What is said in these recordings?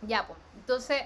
Ya, pues. Entonces,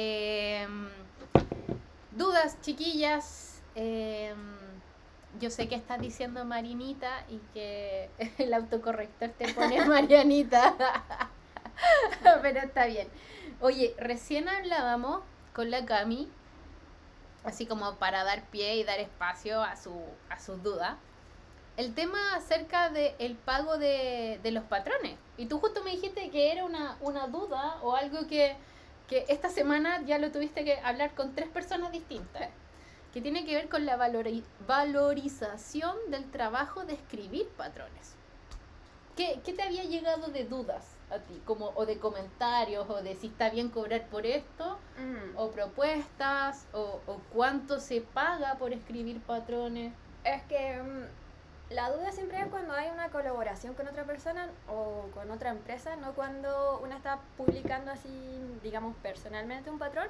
dudas, chiquillas. Yo sé que estás diciendo Marinita y que el autocorrector te pone Marianita. Pero está bien. Oye, recién hablábamos con la Cami, así como para dar pie y dar espacio a sus dudas, el tema acerca del pago de los patrones. Y tú justo me dijiste que era una duda o algo que esta semana ya lo tuviste que hablar con 3 personas distintas, que tiene que ver con la valorización del trabajo de escribir patrones. ¿Qué te había llegado de dudas a ti? Como, o de comentarios, o de si está bien cobrar por esto, o propuestas, o cuánto se paga por escribir patrones. Es que la duda siempre es cuando hay una colaboración con otra persona o con otra empresa, no cuando una está publicando así, digamos, personalmente un patrón,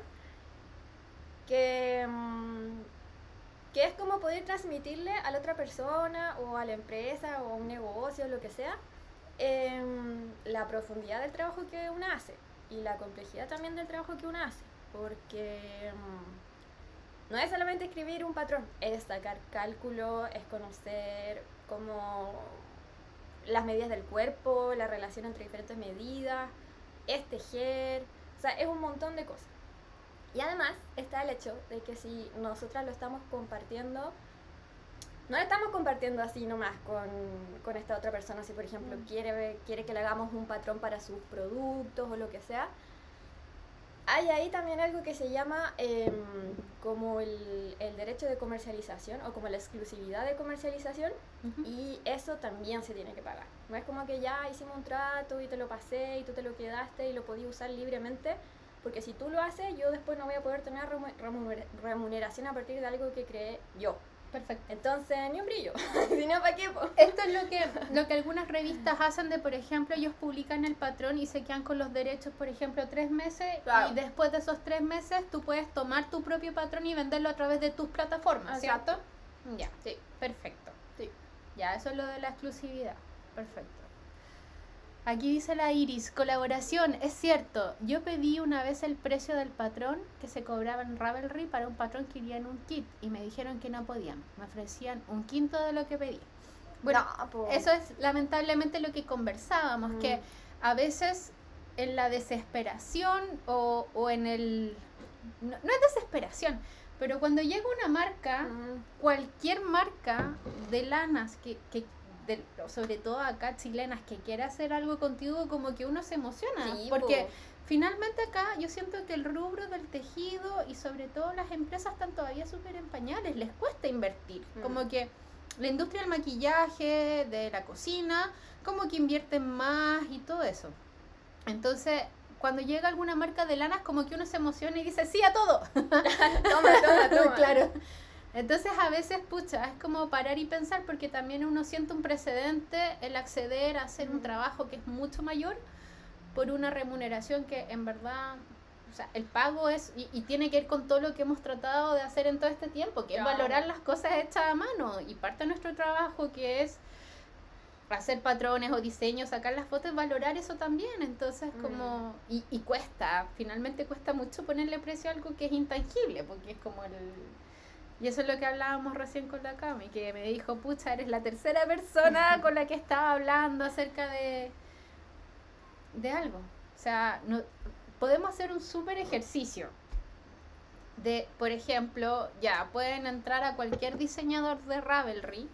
que es como poder transmitirle a la otra persona o a la empresa o a un negocio, lo que sea, la profundidad del trabajo que una hace y la complejidad también del trabajo que una hace, porque no es solamente escribir un patrón, es sacar cálculo, es conocer como las medidas del cuerpo, la relación entre diferentes medidas, es tejer, o sea, es un montón de cosas. Y además está el hecho de que si nosotras lo estamos compartiendo, no lo estamos compartiendo así nomás con esta otra persona, si por ejemplo quiere que le hagamos un patrón para sus productos o lo que sea. Hay ahí también algo que se llama como el derecho de comercialización o como la exclusividad de comercialización, y eso también se tiene que pagar. No es como que ya hicimos un trato y te lo pasé y tú te lo quedaste y lo podías usar libremente, porque si tú lo haces, yo después no voy a poder tener remuneración a partir de algo que creé yo. Perfecto. Entonces, ni un brillo. Si no, ¿para qué? Esto es lo que algunas revistas hacen de, por ejemplo, ellos publican el patrón y se quedan con los derechos, por ejemplo, 3 meses, claro. Y después de esos 3 meses tú puedes tomar tu propio patrón y venderlo a través de tus plataformas, ¿cierto? Ya, sí, perfecto. Sí. Ya, eso es lo de la exclusividad. Perfecto. Aquí dice la Iris, colaboración, es cierto, yo pedí una vez el precio del patrón que se cobraba en Ravelry para un patrón que iría en un kit y me dijeron que no podían, me ofrecían un quinto de lo que pedí. Bueno, no, eso es lamentablemente lo que conversábamos, que a veces en la desesperación o en el... No es desesperación, pero cuando llega una marca, cualquier marca de lanas que sobre todo acá chilenas, que quiere hacer algo contigo, como que uno se emociona, sí, porque finalmente acá yo siento que el rubro del tejido y sobre todo las empresas están todavía súper en pañales, les cuesta invertir, como que la industria del maquillaje, de la cocina, como que invierten más y todo eso. Entonces cuando llega alguna marca de lanas, como que uno se emociona y dice sí a todo. toma. Claro. Entonces a veces, pucha, es como parar y pensar, porque también uno siente un precedente el acceder a hacer un trabajo que es mucho mayor por una remuneración que en verdad, o sea, el pago es, y tiene que ir con todo lo que hemos tratado de hacer en todo este tiempo, que es valorar las cosas hechas a mano, y parte de nuestro trabajo que es hacer patrones o diseños, sacar las fotos, valorar eso también. Entonces como, y cuesta, finalmente cuesta mucho ponerle precio a algo que es intangible, porque es como el... Y eso es lo que hablábamos recién con la Cami, que me dijo, pucha, eres la tercera persona con la que estaba hablando acerca de algo. O sea, no, podemos hacer un súper ejercicio de, por ejemplo, ya, pueden entrar a cualquier diseñador de Ravelry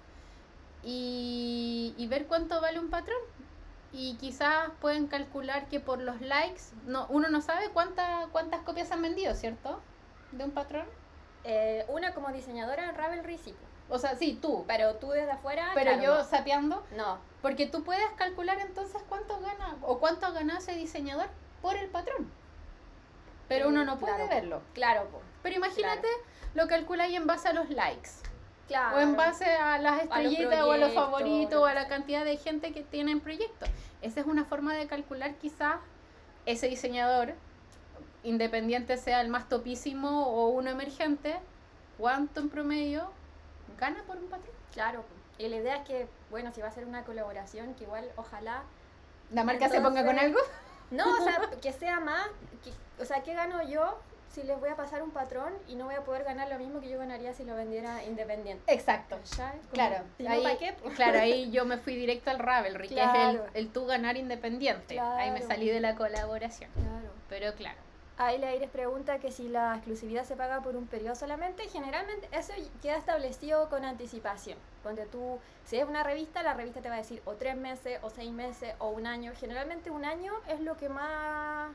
y ver cuánto vale un patrón. Y quizás pueden calcular que por los likes, uno no sabe cuántas copias han vendido, ¿cierto? De un patrón. Una como diseñadora en Ravelry sí. O sea, sí, tú. Pero tú desde afuera... Pero claro, yo no. sapeando. No. Porque tú puedes calcular entonces cuánto gana o cuánto ha ganado ese diseñador por el patrón. Pero uno no puede verlo. Claro. Pero imagínate, lo calculáis en base a los likes. Claro. O en base a las estrellitas o a los favoritos o a la cantidad de gente que tiene en proyecto. Esa es una forma de calcular quizás ese diseñador, independiente sea el más topísimo o uno emergente, cuánto en promedio gana por un patrón. Claro, y la idea es que, bueno, si va a ser una colaboración, que igual, ojalá... ¿La marca entonces se ponga con algo? No, o sea, que sea más, o sea, ¿qué gano yo si les voy a pasar un patrón y no voy a poder ganar lo mismo que yo ganaría si lo vendiera independiente? Exacto. Claro, claro, ahí yo me fui directo al Ravelry, claro, que es el tú ganar independiente. Claro. Ahí me salí de la colaboración. Claro. Pero claro. Ahí la Iris pregunta que si la exclusividad se paga por un periodo solamente. Generalmente eso queda establecido con anticipación. Ponte tú, si es una revista, la revista te va a decir o 3 meses, o 6 meses, o un año. Generalmente un año es lo que más...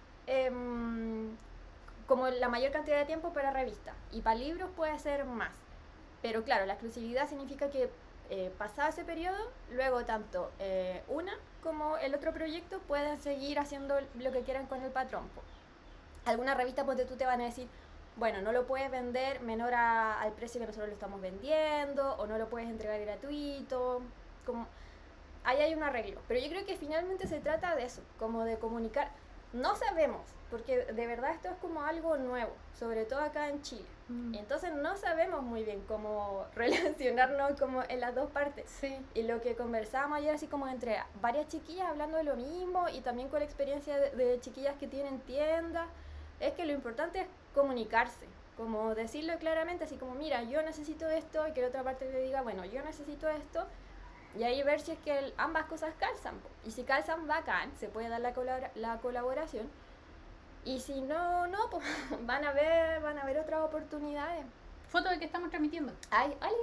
como la mayor cantidad de tiempo para revista. Y para libros puede ser más. Pero claro, la exclusividad significa que pasado ese periodo, luego tanto una como el otro proyecto pueden seguir haciendo lo que quieran con el patrón. Alguna revista, ponte tú, te van a decir, bueno, no lo puedes vender menor al precio que nosotros lo estamos vendiendo, o no lo puedes entregar gratuito, como ahí hay un arreglo. Pero yo creo que finalmente se trata de eso, como de comunicar. No sabemos, porque de verdad esto es como algo nuevo, sobre todo acá en Chile. Entonces no sabemos muy bien cómo relacionarnos como en las dos partes. Sí. Y lo que conversábamos ayer, así como entre varias chiquillas hablando de lo mismo, y también con la experiencia de chiquillas que tienen tiendas, es que lo importante es comunicarse, como decirlo claramente, así como, mira, yo necesito esto, y que la otra parte le diga, bueno, yo necesito esto, y ahí ver si es que ambas cosas calzan. Y si calzan, bacán, se puede dar la colaboración. Y si no, pues van a ver otras oportunidades. Foto de que estamos transmitiendo. ¡Ay, ¡ay!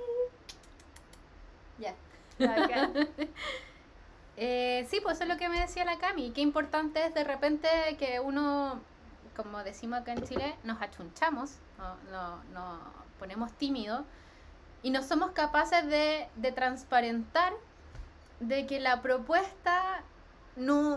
Ya. Bacán. Sí, pues eso es lo que me decía la Cami. Qué importante es de repente que uno, como decimos acá en Chile, nos achunchamos, nos ponemos tímidos y no somos capaces de transparentar de que la propuesta no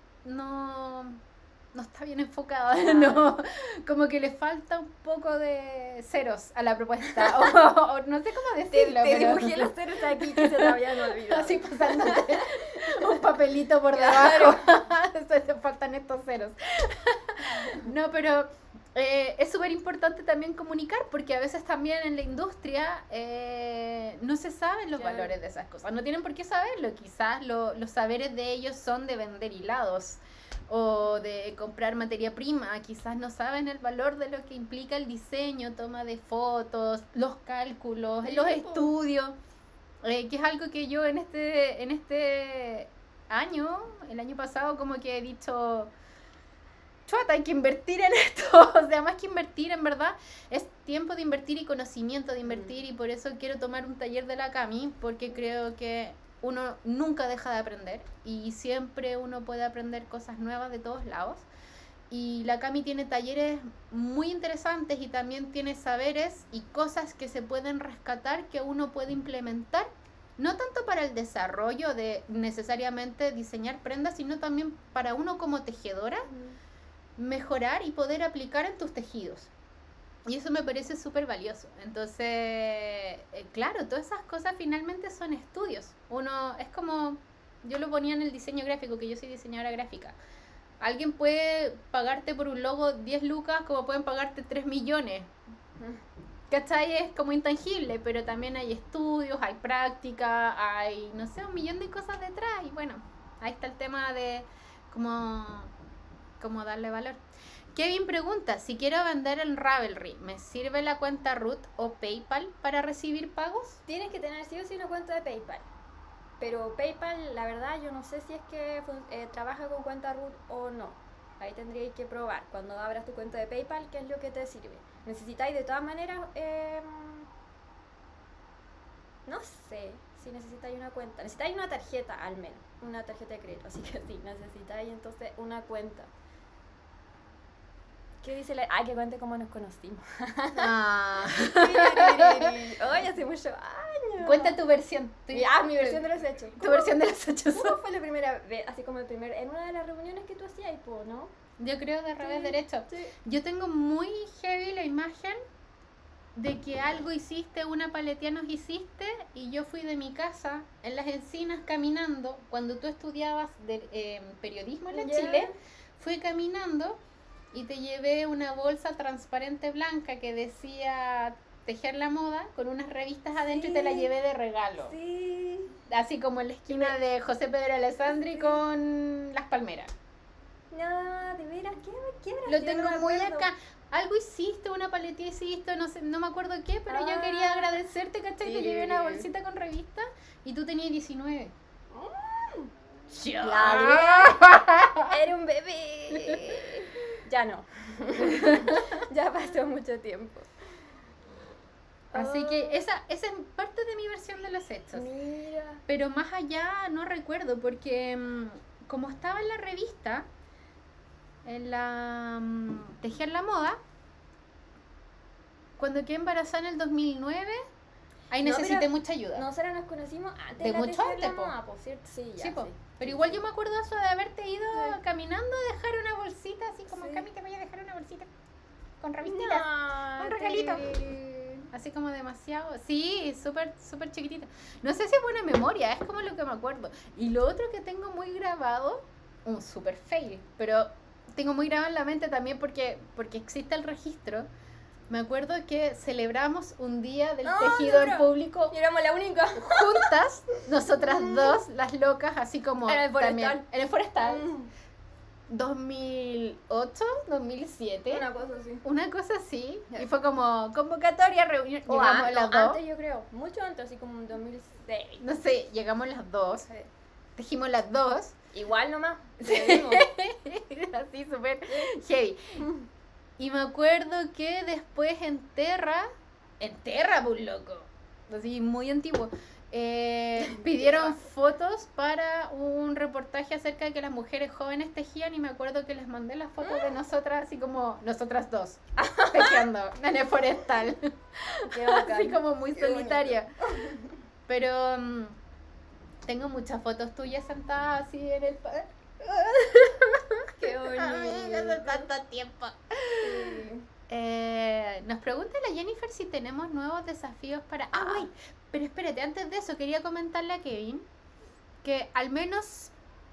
está bien enfocada, no, como que le falta un poco de ceros a la propuesta, o no sé cómo decirlo. Te dibujé los ceros aquí que se te habían olvidado. Así pasándote un papelito por Claro. debajo, te faltan estos ceros. No, pero es súper importante también comunicar, porque a veces también en la industria no se saben los Claro. valores de esas cosas, no tienen por qué saberlo, quizás los saberes de ellos son de vender hilados o de comprar materia prima, quizás no saben el valor de lo que implica el diseño, toma de fotos, los cálculos, Sí, los po. estudios, que es algo que yo en este año, el año pasado, como que he dicho, chuata, hay que invertir en esto, o sea, más que invertir, en verdad, es tiempo de invertir y conocimiento de invertir, y por eso quiero tomar un taller de la Cami, porque creo que uno nunca deja de aprender y siempre uno puede aprender cosas nuevas de todos lados. Y la Cami tiene talleres muy interesantes y también tiene saberes y cosas que se pueden rescatar que uno puede implementar, no tanto para el desarrollo de necesariamente diseñar prendas, sino también para uno como tejedora, mejorar y poder aplicar en tus tejidos. Y eso me parece súper valioso. Entonces, claro, todas esas cosas finalmente son estudios. Uno, es como, yo lo ponía en el diseño gráfico, que yo soy diseñadora gráfica. Alguien puede pagarte por un logo 10 lucas, como pueden pagarte 3 millones. ¿Cachai? Es como intangible, pero también hay estudios, hay práctica, hay, no sé, un millón de cosas detrás. Y bueno, ahí está el tema de cómo darle valor. Kevin pregunta, si quiero vender en Ravelry, ¿me sirve la cuenta Root o PayPal para recibir pagos? Tienes que tener sí o sí una cuenta de PayPal. Pero PayPal, la verdad, yo no sé si es que trabaja con cuenta root o no. Ahí tendríais que probar cuando abras tu cuenta de PayPal qué es lo que te sirve. Necesitáis de todas maneras, no sé si necesitáis una cuenta. Necesitáis una tarjeta al menos, una tarjeta de crédito. Así que sí, necesitáis entonces una cuenta. ¿Qué dice la...? Ay, que cuente cómo nos conocimos. Ah. Oye, hace muchos años. Cuenta tu versión. Mi versión de los hechos. Tu versión de los hechos. ¿Cómo fue la primera vez? Así como en una de las reuniones que tú hacías, ¿no? Yo creo de revés Sí, derecho. sí. Yo tengo muy heavy la imagen de que algo hiciste, una paletía nos hiciste, y yo fui de mi casa en las encinas caminando, cuando tú estudiabas periodismo en la Ya. Chile, fui caminando y te llevé una bolsa transparente blanca que decía Tejer la Moda, con unas revistas adentro, y te la Sí. llevé de regalo. Sí. Así como en la esquina de José Pedro Alessandri con Las Palmeras. No, de veras, ¿qué habrá Lo sido? tengo No me muy acuerdo. acá. Algo hiciste, una paletilla hiciste, no sé, no me acuerdo qué, pero yo quería agradecerte, ¿cachai? Te llevé una bolsita con revista y tú tenías 19. Era un bebé. Ya no. Ya pasó mucho tiempo. Así que esa es parte de mi versión de los hechos. Mira. Pero más allá no recuerdo, porque como estaba en la revista, en la Tejer la Moda, cuando quedé embarazada en el 2009, ahí No, necesité pero mucha ayuda. Nosotros nos conocimos antes De de la mucho Tejer la antes, po. Moda, po, ¿cierto? Sí, ya, Sí, po. sí. Pero Sí, igual sí. yo me acuerdo eso de haberte ido caminando a dejar una bolsita, así como, Sí. Cami, te voy a dejar una bolsita con revistitas. No, Un regalito. Así como demasiado. Sí, súper, súper chiquitita. No sé si es buena memoria, es como lo que me acuerdo. Y lo otro que tengo muy grabado, un súper fail, pero tengo muy grabado en la mente también porque existe el registro. Me acuerdo que celebramos un día del tejido en público Y éramos la única. juntas, nosotras dos, las locas, así como En el también- Forestal. en el Forestal. Mm, 2008, 2007. Una cosa así. Una cosa así, Ya. y fue como convocatoria, reunión, O llegamos las dos, antes, yo creo. Mucho antes, así como en 2006. no sé, llegamos las dos, tejimos las dos, Igual nomás. así súper heavy. Y me acuerdo que después en Terra, pues loco, así muy antiguo, pidieron fotos para un reportaje acerca de que las mujeres jóvenes tejían y me acuerdo que les mandé las fotos de nosotras, así como nosotras dos, tejiendo en el Forestal. Qué bacán. Así como muy Qué solitaria. Pero tengo muchas fotos tuyas sentadas así en el Qué Hace bonito. tanto tiempo. Sí. Nos pregunta la Jennifer si tenemos nuevos desafíos para... wait, pero espérate, antes de eso quería comentarle a Kevin que al menos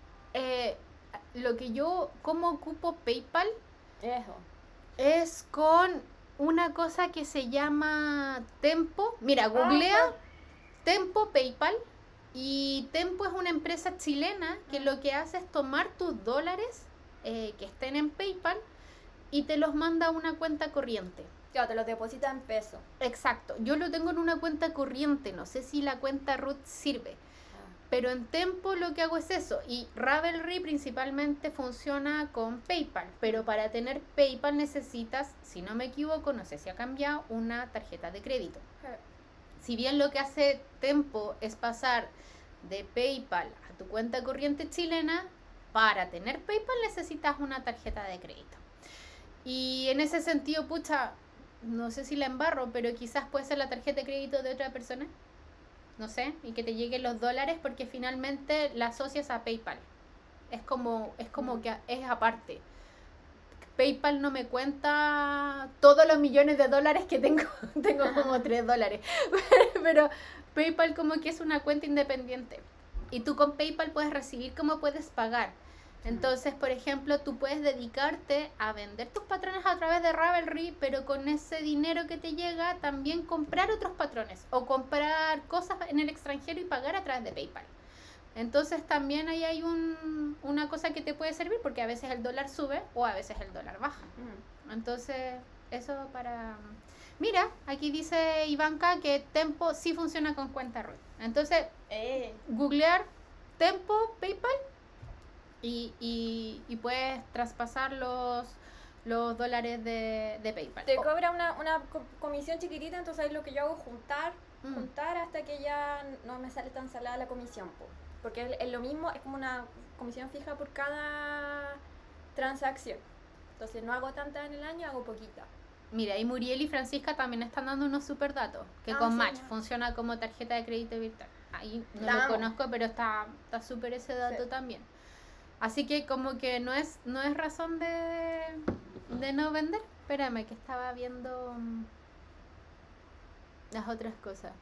lo que yo, como ocupo PayPal, Eso. es con una cosa que se llama Tempo. Mira, googlea Tempo PayPal. Y Tempo es una empresa chilena que lo que hace es tomar tus dólares que estén en PayPal y te los manda a una cuenta corriente. Claro, te los deposita en peso. Exacto, yo lo tengo en una cuenta corriente, no sé si la cuenta root sirve, pero en Tempo lo que hago es eso. Y Ravelry principalmente funciona con PayPal, pero para tener PayPal necesitas, si no me equivoco, no sé si ha cambiado, una tarjeta de crédito. Si bien lo que hace Tempo es pasar de PayPal a tu cuenta corriente chilena, para tener PayPal necesitas una tarjeta de crédito. Y en ese sentido, pucha, no sé si la embarro, pero quizás puede ser la tarjeta de crédito de otra persona, no sé, y que te lleguen los dólares porque finalmente la asocias a PayPal. Es como que es aparte. PayPal no me cuenta todos los millones de dólares que tengo. Tengo como $3. Pero PayPal como que es una cuenta independiente. Y tú con PayPal puedes recibir como puedes pagar. Entonces, por ejemplo, tú puedes dedicarte a vender tus patrones a través de Ravelry, pero con ese dinero que te llega también comprar otros patrones o comprar cosas en el extranjero y pagar a través de PayPal. Entonces también ahí hay una cosa que te puede servir porque a veces el dólar sube o a veces el dólar baja. Entonces, eso para... Mira, aquí dice Ivanka que Tempo sí funciona con cuenta root. Entonces, googlear Tempo, PayPal y puedes traspasar los dólares de PayPal. Te cobra una comisión chiquitita, entonces ahí lo que yo hago es juntar hasta que ya no me sale tan salada la comisión, po. Porque es lo mismo, es como una comisión fija por cada transacción. Entonces no hago tanta en el año, hago poquita. Mira, y Muriel y Francisca también están dando unos super datos, que con sí, Match no. funciona como tarjeta de crédito virtual. Ahí no La lo amo. conozco, pero está súper ese dato también. Así que como que no es razón de no vender. Espérame, que estaba viendo las otras cosas.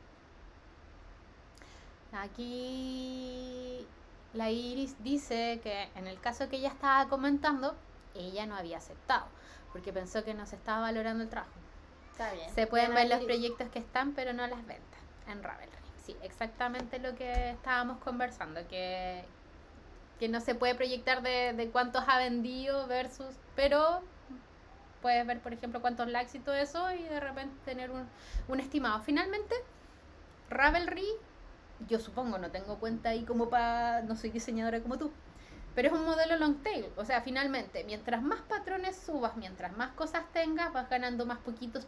Aquí la Iris dice que en el caso que ella estaba comentando, ella no había aceptado, porque pensó que no se estaba valorando el trabajo. Está bien. Se pueden Bien, ver los Iris. proyectos que están, pero no las ventas en Ravelry. Sí, exactamente lo que estábamos conversando, que que no se puede proyectar de cuántos ha vendido versus, pero puedes ver, por ejemplo, cuántos likes y todo eso y de repente tener un estimado. Finalmente, Ravelry, yo supongo, no tengo cuenta ahí como para, no soy diseñadora como tú, pero es un modelo long tail, o sea, finalmente, mientras más patrones subas, mientras más cosas tengas, vas ganando más poquitos,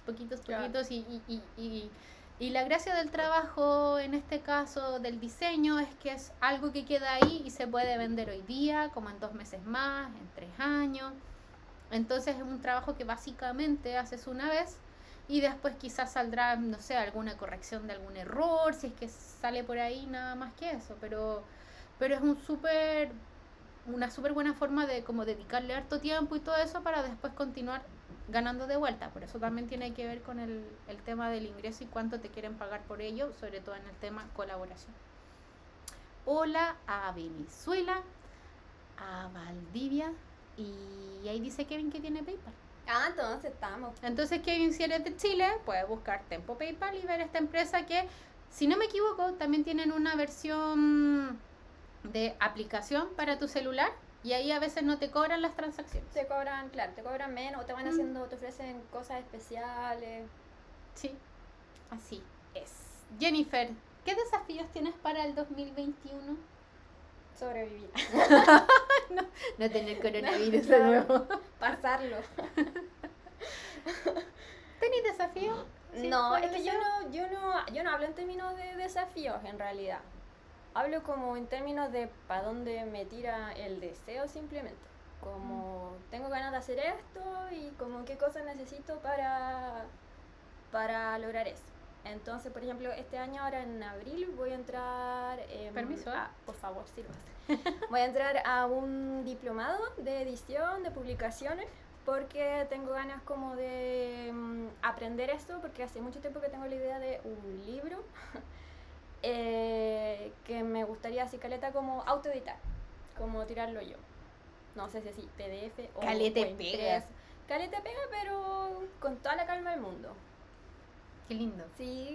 y la gracia del trabajo, en este caso del diseño, es que es algo que queda ahí y se puede vender hoy día, como en 2 meses más, en 3 años. Entonces es un trabajo que básicamente haces una vez y después quizás saldrá, no sé, alguna corrección de algún error, si es que sale por ahí, nada más que eso, pero es una súper buena forma de como dedicarle harto tiempo y todo eso para después continuar ganando de vuelta. Por eso también tiene que ver con el tema del ingreso y cuánto te quieren pagar por ello, sobre todo en el tema colaboración. Hola a Venezuela, a Valdivia, y ahí dice Kevin que tiene PayPal. Ah, entonces estamos. Entonces Kevin, si eres de Chile, puedes buscar Tempo PayPal y ver esta empresa que, si no me equivoco, también tienen una versión de aplicación para tu celular y ahí a veces no te cobran las transacciones. Te cobran, claro, te cobran menos, o te van haciendo, te ofrecen cosas especiales. Sí, así es. Jennifer, ¿qué desafíos tienes para el 2021? Sobrevivir. No tener coronavirus No, de nuevo. Pasarlo. ¿Tenés desafíos? ¿Sí? No, es que yo no hablo en términos de desafíos en realidad. Hablo como en términos de para dónde me tira el deseo simplemente. Como tengo ganas de hacer esto y como qué cosas necesito para lograr eso. Entonces, por ejemplo, este año ahora en abril voy a entrar... Permiso. por favor, sírvase. Voy a entrar a un diplomado de edición, de publicaciones, porque tengo ganas como de aprender esto, porque hace mucho tiempo que tengo la idea de un libro que me gustaría así caleta como autoeditar, como tirarlo yo. No sé si así PDF o Calete pega. Calete pega, pero con toda la calma del mundo. Qué lindo. Sí.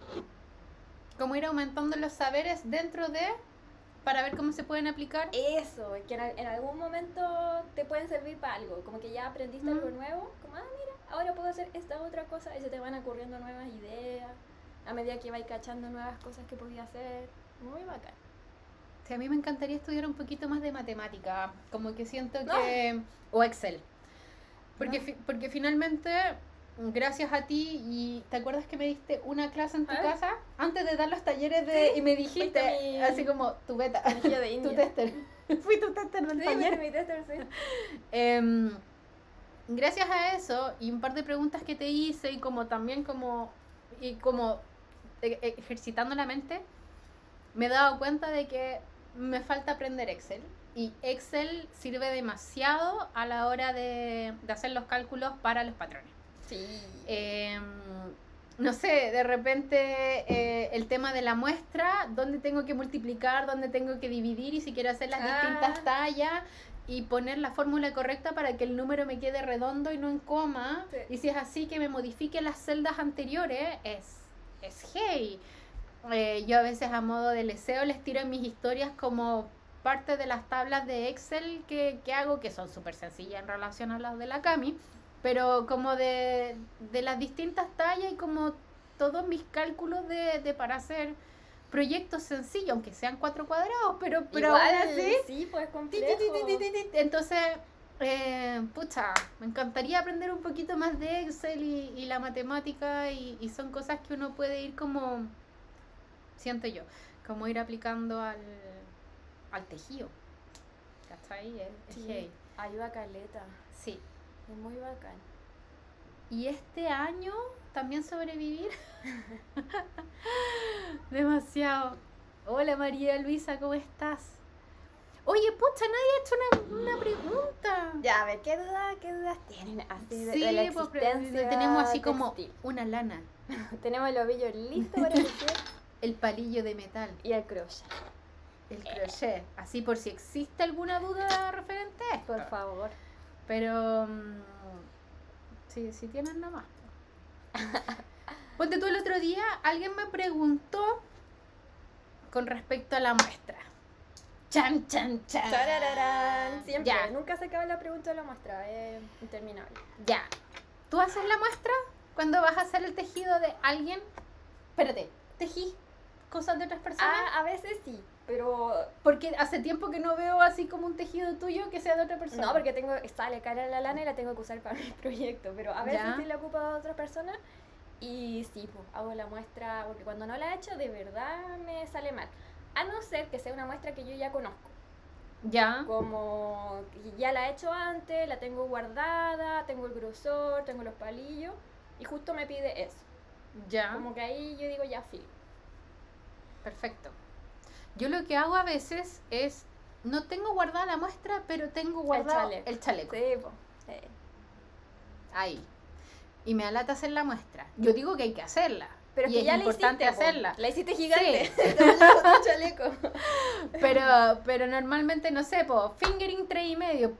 Como ir aumentando los saberes dentro de, para ver cómo se pueden aplicar. Eso, que en algún momento te pueden servir para algo, como que ya aprendiste algo nuevo, como, mira, ahora puedo hacer esta otra cosa, y se te van ocurriendo nuevas ideas, a medida que vais cachando nuevas cosas que podía hacer, muy bacán. Sí, a mí me encantaría estudiar un poquito más de matemática, como que siento que... o Excel, porque finalmente... Gracias a ti, y ¿te acuerdas que me diste una clase en tu casa? Antes de dar los talleres Sí, y me dijiste, así como, tu beta, de India. tu tester. Fui tu tester del taller. Sí, mi tester, sí. Gracias a eso, y un par de preguntas que te hice, y como también como ejercitando la mente, me he dado cuenta de que me falta aprender Excel. Y Excel sirve demasiado a la hora de hacer los cálculos para los patrones. Sí. No sé, de repente el tema de la muestra, dónde tengo que multiplicar, dónde tengo que dividir, y si quiero hacer las distintas tallas y poner la fórmula correcta para que el número me quede redondo y no en coma. Sí. Y si es así, que me modifique las celdas anteriores, es hey. Yo a veces, a modo de leseo, les tiro en mis historias como parte de las tablas de Excel que hago, que son súper sencillas en relación a las de la Cami, pero como de las distintas tallas y como todos mis cálculos de para hacer proyectos sencillos, aunque sean 4 cuadrados, pero igual, aún así, sí, pues complejo. Entonces, pucha, me encantaría aprender un poquito más de Excel y la matemática, y son cosas que uno puede ir como, siento yo, como ir aplicando al tejido. ¿Cachai? Sí, ayuda caleta. Sí. Es muy bacán. Y este año también sobrevivir. Demasiado. Hola María Luisa, ¿cómo estás? Oye, pucha, nadie ha hecho una pregunta. Ya, a ver, ¿qué dudas tienen así de Sí, la pues, existencia tenemos así como textil? una lana, Tenemos el ovillo listo para tejer el palillo de metal, y el crochet. el crochet, así por si existe alguna duda referente a esto. Por favor. Pero si tienen nada más. Ponte tú, el otro día alguien me preguntó con respecto a la muestra. Chan, chan, chan. ¡Tarararán! Siempre, Ya. nunca se acaba la pregunta de la muestra, es interminable. Ya. ¿Tú haces la muestra cuando vas a hacer el tejido de alguien? Espérate, ¿tejí cosas de otras personas? A veces sí, pero Porque hace tiempo que no veo así como un tejido tuyo que sea de otra persona. no, porque sale cara la lana y la tengo que usar para mi proyecto, pero a veces Ya. sí la ocupo a otra persona y sí, pues, hago la muestra, porque cuando no la he hecho de verdad me sale mal. A no ser que sea una muestra que yo ya conozco, Ya. como que ya la he hecho antes, la tengo guardada, tengo el grosor, tengo los palillos y justo me pide eso. Ya. Como que ahí yo digo ya filo. Perfecto. Yo lo que hago a veces es, no tengo guardada la muestra, pero tengo guardado chaleco. el chaleco. Sí, pues. Ahí. Y me da lata hacer la muestra. Yo digo que hay que hacerla. Pero es y que es ya la importante hiciste, po. hacerla. La hiciste gigante. Sí. Te llevas tu chaleco. Pero normalmente, no sé, fingering 3,5.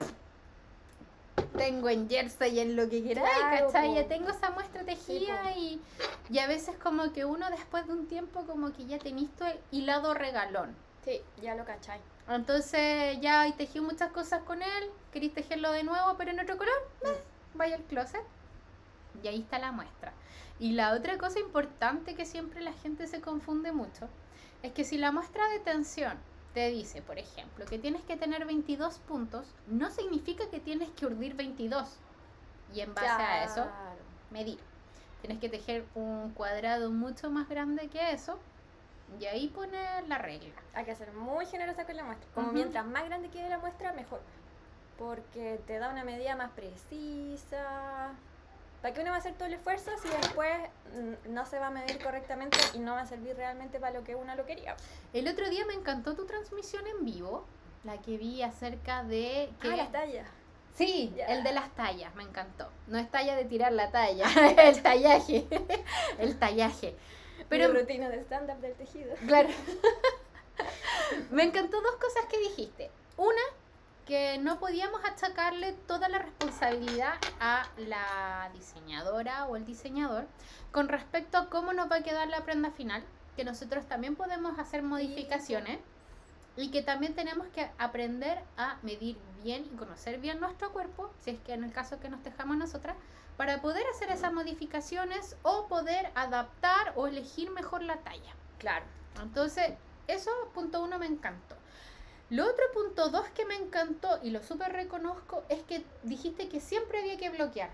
Tengo en jersey y en lo que queráis, Claro, ¿cachai? po. Ya tengo esa muestra tejida Sí, y a veces como que uno después de un tiempo como que ya tenéis todo el hilado regalón. Sí, ya lo cachai. Entonces ya hay tejido muchas cosas con él, queréis tejerlo de nuevo pero en otro color, vaya al closet y ahí está la muestra. Y la otra cosa importante que siempre la gente se confunde mucho es que si la muestra de tensión te dice, por ejemplo, que tienes que tener 22 puntos, no significa que tienes que urdir 22 y en base a eso Claro. medir. Tienes que tejer un cuadrado mucho más grande que eso y ahí poner la regla. Hay que ser muy generosa con la muestra. Como Ujú. mientras más grande quede la muestra, mejor. Porque te da una medida más precisa. ¿Para qué uno va a hacer todo el esfuerzo si después no se va a medir correctamente y no va a servir realmente para lo que uno lo quería? El otro día me encantó tu transmisión en vivo, la que vi acerca de que... Ah, las tallas. Sí, Ya. el de las tallas, me encantó. No es talla de tirar la talla, el tallaje, el tallaje. Pero Pero, rutina de stand-up del tejido. claro, me encantó dos cosas que dijiste. Una, que no podíamos achacarle toda la responsabilidad a la diseñadora o el diseñador con respecto a cómo nos va a quedar la prenda final, que nosotros también podemos hacer modificaciones y que también tenemos que aprender a medir bien y conocer bien nuestro cuerpo, si es que en el caso que nos tejamos nosotras, para poder hacer esas modificaciones o poder adaptar o elegir mejor la talla. Claro. Entonces, eso, punto uno, me encantó. Lo otro, punto dos, que me encantó y lo súper reconozco, es que dijiste que siempre había que bloquear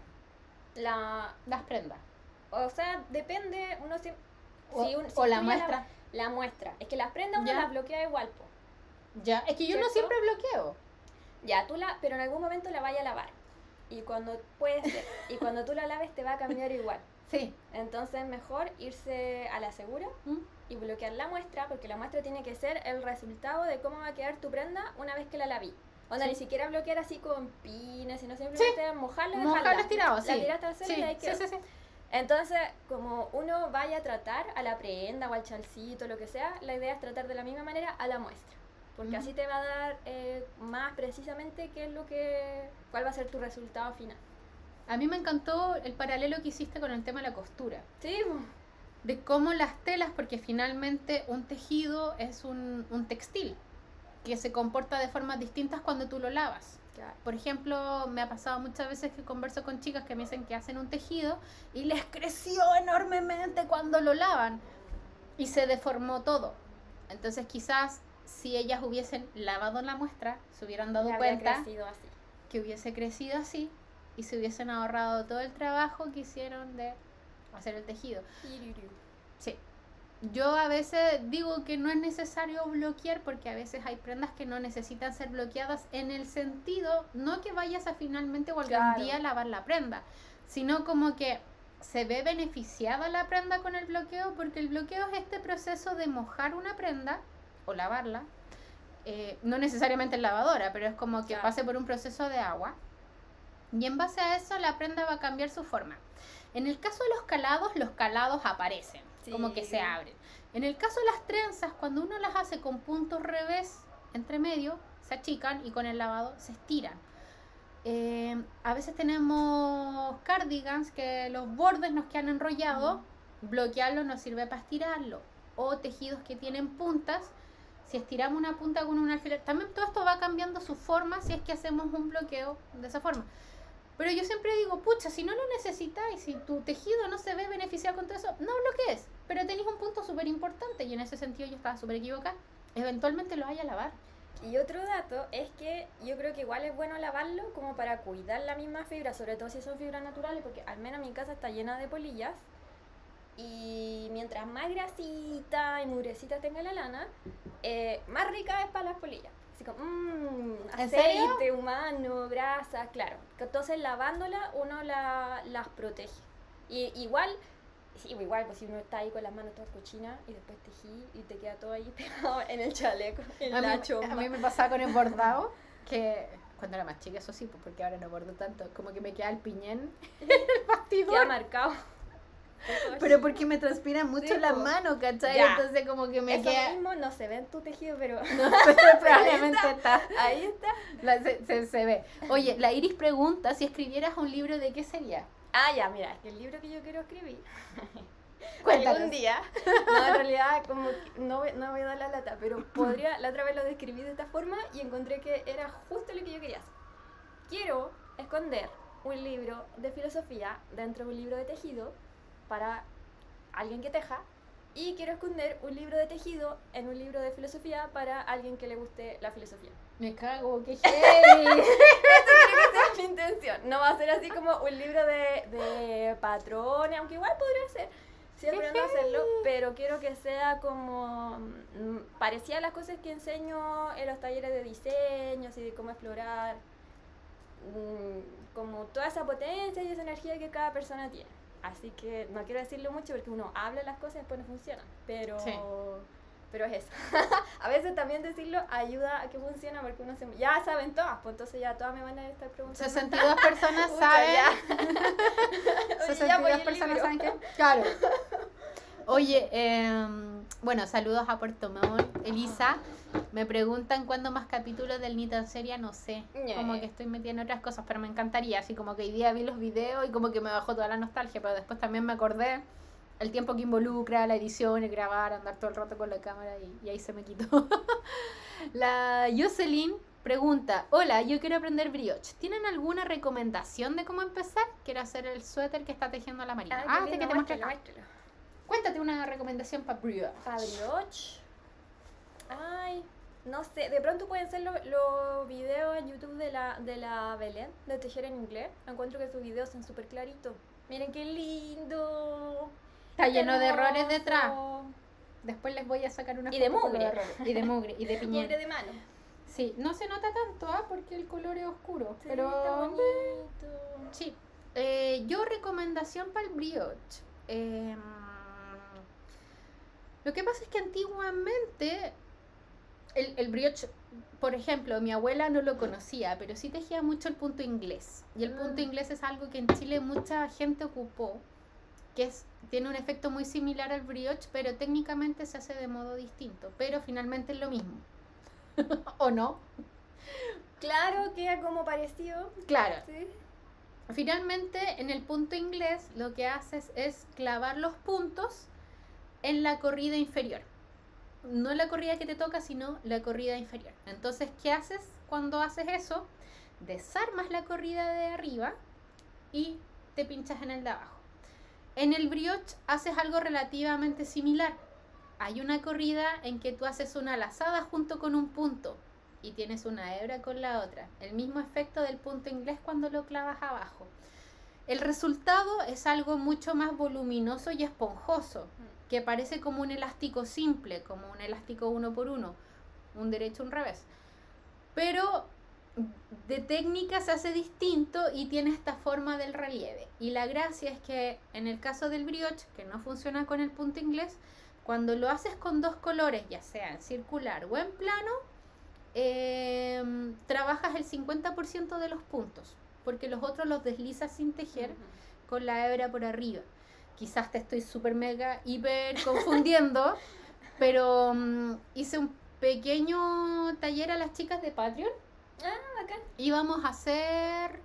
las prendas. O sea, depende, uno si, O, si un- si o la tú ya muestra. La muestra. Es que las prendas uno Ya. las bloquea igual, po. Ya, es que yo no ¿Cierto? siempre bloqueo. Ya, pero en algún momento la vaya a lavar. Y cuando y cuando tú la laves te va a cambiar igual. Sí. Entonces mejor irse a la segura ¿Mm? y bloquear la muestra, porque la muestra tiene que ser el resultado de cómo va a quedar tu prenda una vez que la laví. Onda, Sí. ni siquiera bloquear así con pines, sino simplemente mojarla y Mojarlo dejarla. estirado, sí. La tiraste al suelo Sí, y ahí sí, quedó. sí, sí. Entonces, como uno vaya a tratar a la prenda o al chalcito, lo que sea, la idea es tratar de la misma manera a la muestra. Porque Ujú. así te va a dar más precisamente cuál va a ser tu resultado final. A mí me encantó el paralelo que hiciste con el tema de la costura. Sí, De cómo las telas, porque finalmente un tejido es un textil que se comporta de formas distintas cuando tú lo lavas. claro. Por ejemplo, me ha pasado muchas veces que converso con chicas que me dicen que hacen un tejido y les creció enormemente cuando lo lavan y se deformó todo. Entonces quizás si ellas hubiesen lavado la muestra, se hubieran dado Ya había cuenta crecido así. que hubiese crecido así y se hubiesen ahorrado todo el trabajo que hicieron de hacer el tejido. Sí. Yo a veces digo que no es necesario bloquear porque a veces hay prendas que no necesitan ser bloqueadas en el sentido, no que vayas a finalmente o algún Claro. día lavar la prenda, sino como que se ve beneficiada la prenda con el bloqueo porque el bloqueo es este proceso de mojar una prenda o lavarla, no necesariamente en lavadora, pero es como que Claro. pase por un proceso de agua y en base a eso la prenda va a cambiar su forma. En el caso de los calados aparecen, Sí. como que se abren. En el caso de las trenzas, cuando uno las hace con puntos revés entre medio, se achican y con el lavado se estiran. A veces tenemos cardigans que los bordes nos quedan enrollados, bloquearlo nos sirve para estirarlo. O tejidos que tienen puntas, si estiramos una punta con un alfiler, también todo esto va cambiando su forma si es que hacemos un bloqueo de esa forma. Pero yo siempre digo, pucha, si no lo necesitáis, si tu tejido no se ve beneficiado con todo eso, no bloquees. Pero tenéis un punto súper importante y en ese sentido yo estaba súper equivocada. Eventualmente lo vaya a lavar. Y otro dato es que yo creo que igual es bueno lavarlo como para cuidar la misma fibra, sobre todo si son fibras naturales, porque al menos mi casa está llena de polillas y mientras más grasita y mugrecita tenga la lana, más rica es para las polillas. Así como, aceite humano, grasa, claro. Entonces lavándola uno las protege. Y igual, sí, igual, pues si uno está ahí con las manos todas cochinas y después tejí y te queda todo ahí pegado en el chaleco, en la chomba. A mí me pasaba con el bordado, que cuando era más chica, eso sí, pues porque ahora no bordo tanto, como que me queda el piñén en el bastidor. Queda marcado. Pero porque me transpiran mucho Sí, las po. manos, ¿cachai? Ya. Entonces como que me Eso queda... mismo no se ve en tu tejido, pero No, pero probablemente está. ahí está. Se ve. Oye, la Iris pregunta si escribieras un libro, ¿de qué sería? Ah, ya, mira, es que el libro que yo quiero escribir Cuéntanos. algún día, no, en realidad como que no voy a dar la lata, pero podría, la otra vez lo describí de esta forma y encontré que era justo lo que yo quería hacer. Quiero esconder un libro de filosofía dentro de un libro de tejido para alguien que teja, y quiero esconder un libro de tejido en un libro de filosofía para alguien que le guste la filosofía. Me cago, qué heavy. Esa es mi intención. No va a ser así como un libro de patrones, aunque igual podría ser. Sí, aprendo a hacerlo, pero quiero que sea como parecía a las cosas que enseño en los talleres de diseño, así de cómo explorar como toda esa potencia y esa energía que cada persona tiene. Así que no quiero decirlo mucho porque uno habla las cosas y después no funcionan, pero... Sí. Pero es eso. A veces también decirlo ayuda a que funcione porque uno se... Ya saben todas, pues entonces ya todas me van a estar preguntando. 62 personas Pucha, saben. ya. Oye, 62 ya, pues, ¿y el personas libro? saben qué. Claro. Oye, bueno, saludos a Puerto Montt. Elisa, me preguntan cuándo más capítulos del Ni Tan Seria, no sé. Como que estoy metida en otras cosas, pero me encantaría. Así como que hoy día vi los videos y como que me bajó toda la nostalgia, pero después también me acordé el tiempo que involucra la edición, el grabar, andar todo el rato con la cámara y ahí se me quitó. La Jocelyn pregunta, hola, yo quiero aprender brioche. ¿Tienen alguna recomendación de cómo empezar? Quiero hacer el suéter que está tejiendo la Marina. Ay, qué este lindo, que te muestre acá. muéstralo. Cuéntate una recomendación para brioche. Para brioche. Ay, no sé. De pronto pueden ser los videos en YouTube de la Belén, de Tejer en Inglés. Encuentro que sus videos son súper claritos. Miren qué lindo. Está lleno de hermoso. errores detrás. Después les voy a sacar una Y de foto con los mugre. errores. Y de mugre, y de piñén. Mugre de mano. Sí, no se nota tanto, porque el color es oscuro. Sí, pero está bonito. sí. Yo recomendación para el brioche. Lo que pasa es que antiguamente el brioche, por ejemplo, mi abuela no lo conocía, pero sí tejía mucho el punto inglés. Y el punto inglés es algo que en Chile mucha gente ocupó, que tiene un efecto muy similar al brioche, pero técnicamente se hace de modo distinto. Pero finalmente es lo mismo. ¿O no? Claro, queda como parecido. Claro. Sí. Finalmente, en el punto inglés, lo que haces es clavar los puntos en la corrida inferior. No la corrida que te toca, sino la corrida inferior. Entonces, ¿qué haces cuando haces eso? Desarmas la corrida de arriba y te pinchas en el de abajo. En el brioche haces algo relativamente similar. Hay una corrida en que tú haces una lazada junto con un punto y tienes una hebra con la otra. El mismo efecto del punto inglés cuando lo clavas abajo. El resultado es algo mucho más voluminoso y esponjoso, que parece como un elástico simple, como un elástico 1x1, un derecho, un revés. Pero de técnica se hace distinto y tiene esta forma del relieve. Y la gracia es que en el caso del brioche, que no funciona con el punto inglés, cuando lo haces con dos colores, ya sea en circular o en plano, trabajas el 50% de los puntos, porque los otros los deslizas sin tejer con la hebra por arriba. Quizás te estoy súper mega hiper confundiendo, pero hice un pequeño taller a las chicas de Patreon. Ah, bacán. Íbamos a hacer...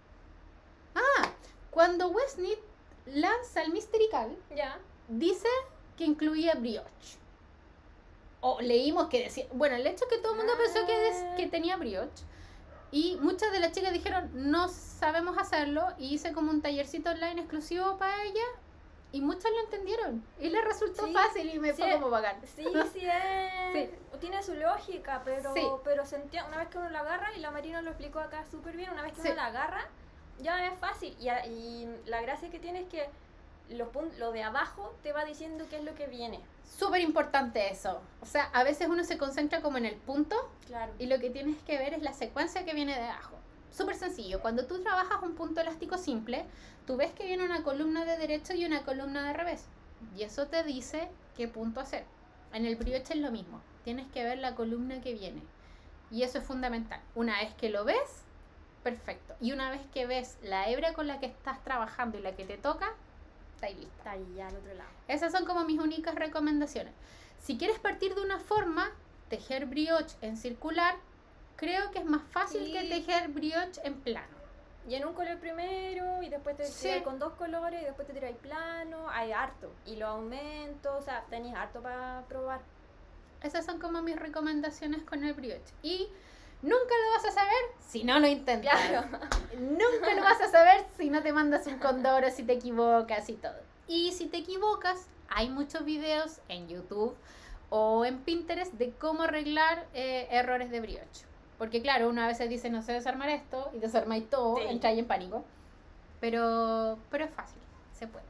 cuando Westnit lanza el Mystery Cal, Ya. dice que incluía brioche. o leímos que decía, bueno, el hecho es que todo el mundo pensó que tenía brioche. Y muchas de las chicas dijeron, no sabemos hacerlo, y hice como un tallercito online exclusivo para ella, y muchas lo entendieron, y les resultó fácil, y me fue como bacán. Sí, tiene su lógica, pero se entiende, una vez que uno la agarra, y la Marina lo explicó acá súper bien, una vez que uno la agarra, ya es fácil, y la gracia que tiene es que lo de abajo te va diciendo qué es lo que viene. Súper importante eso. O sea, a veces uno se concentra como en el punto, claro, y lo que tienes que ver es la secuencia que viene de abajo. Súper sencillo. Cuando tú trabajas un punto elástico simple, tú ves que viene una columna de derecho y una columna de revés. Y eso te dice qué punto hacer. En el brioche es lo mismo. Tienes que ver la columna que viene. Y eso es fundamental. Una vez que lo ves, perfecto. Y una vez que ves la hebra con la que estás trabajando y la que te toca, está ahí lista. Está ahí ya al otro lado. Esas son como mis únicas recomendaciones. Si quieres partir de una forma, tejer brioche en circular, creo que es más fácil que tejer brioche en plano. Y en un color primero, y después te tiras con 2 colores, y después te tiras plano, hay harto. Y lo aumento, o sea, tenéis harto para probar. Esas son como mis recomendaciones con el brioche. Y nunca lo vas a saber si no lo intentas. Claro. Nunca lo vas a saber si no te mandas un condoro, si te equivocas y todo. Y si te equivocas, hay muchos videos en YouTube o en Pinterest de cómo arreglar errores de brioche. Porque claro, una vez dice no sé desarmar esto y desarmáis todo, entráis en pánico. Pero es fácil, se puede.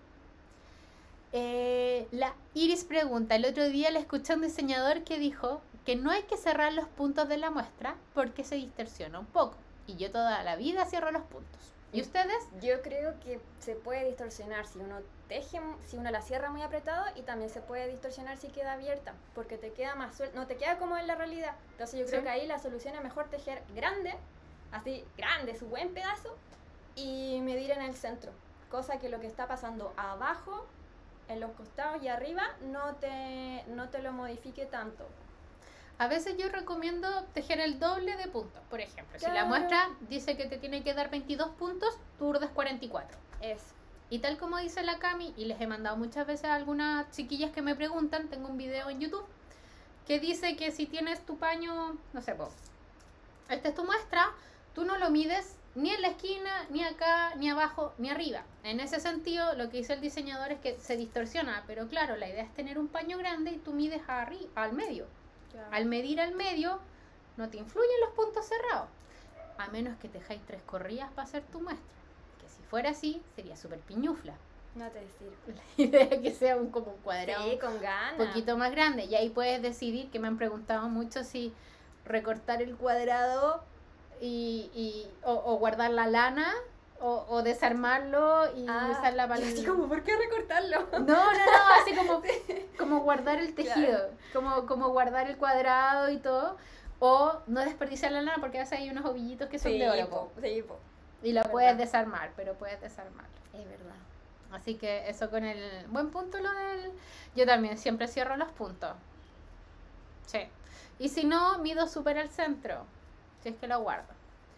La Iris pregunta, el otro día le escuché a un diseñador que dijo que no hay que cerrar los puntos de la muestra porque se distorsiona un poco. Y yo toda la vida cierro los puntos. ¿Y ustedes? Yo creo que se puede distorsionar si uno teje, si uno la cierra muy apretado, y también se puede distorsionar si queda abierta, porque te queda más suelto, no te queda como en la realidad. Entonces yo creo que ahí la solución es mejor tejer grande, así grande, su buen pedazo, y medir en el centro, cosa que lo que está pasando abajo, en los costados y arriba, no te lo modifique tanto. A veces yo recomiendo tejer el doble de puntos, por ejemplo. Claro. Si la muestra dice que te tiene que dar 22 puntos, tú urdes 44. Eso. Y tal como dice la Cami, y les he mandado muchas veces a algunas chiquillas que me preguntan, tengo un video en YouTube, que dice que si tienes tu paño, no sé, esta es tu muestra, tú no lo mides ni en la esquina, ni acá, ni abajo, ni arriba. En ese sentido, lo que dice el diseñador es que se distorsiona, pero claro, la idea es tener un paño grande y tú mides al medio. Claro. Al medir al medio, no te influyen los puntos cerrados, a menos que tejáis 3 corridas para hacer tu muestra, que si fuera así, sería súper piñufla. No te sirve. La idea es que sea como un cuadrado, sí, con ganas, un poquito más grande, y ahí puedes decidir, que me han preguntado mucho si recortar el cuadrado o guardar la lana, o desarmarlo y usar la paleta. Así como, ¿por qué recortarlo? No, así como guardar el tejido, claro. como guardar el cuadrado y todo, o no desperdiciar la lana, porque a veces hay unos ovillitos que son de oro. Y lo puedes desarmar, pero puedes desarmarlo. Es verdad. Así que eso con el buen punto, yo también siempre cierro los puntos. Sí. Y si no, mido súper al centro, si es que lo guardo.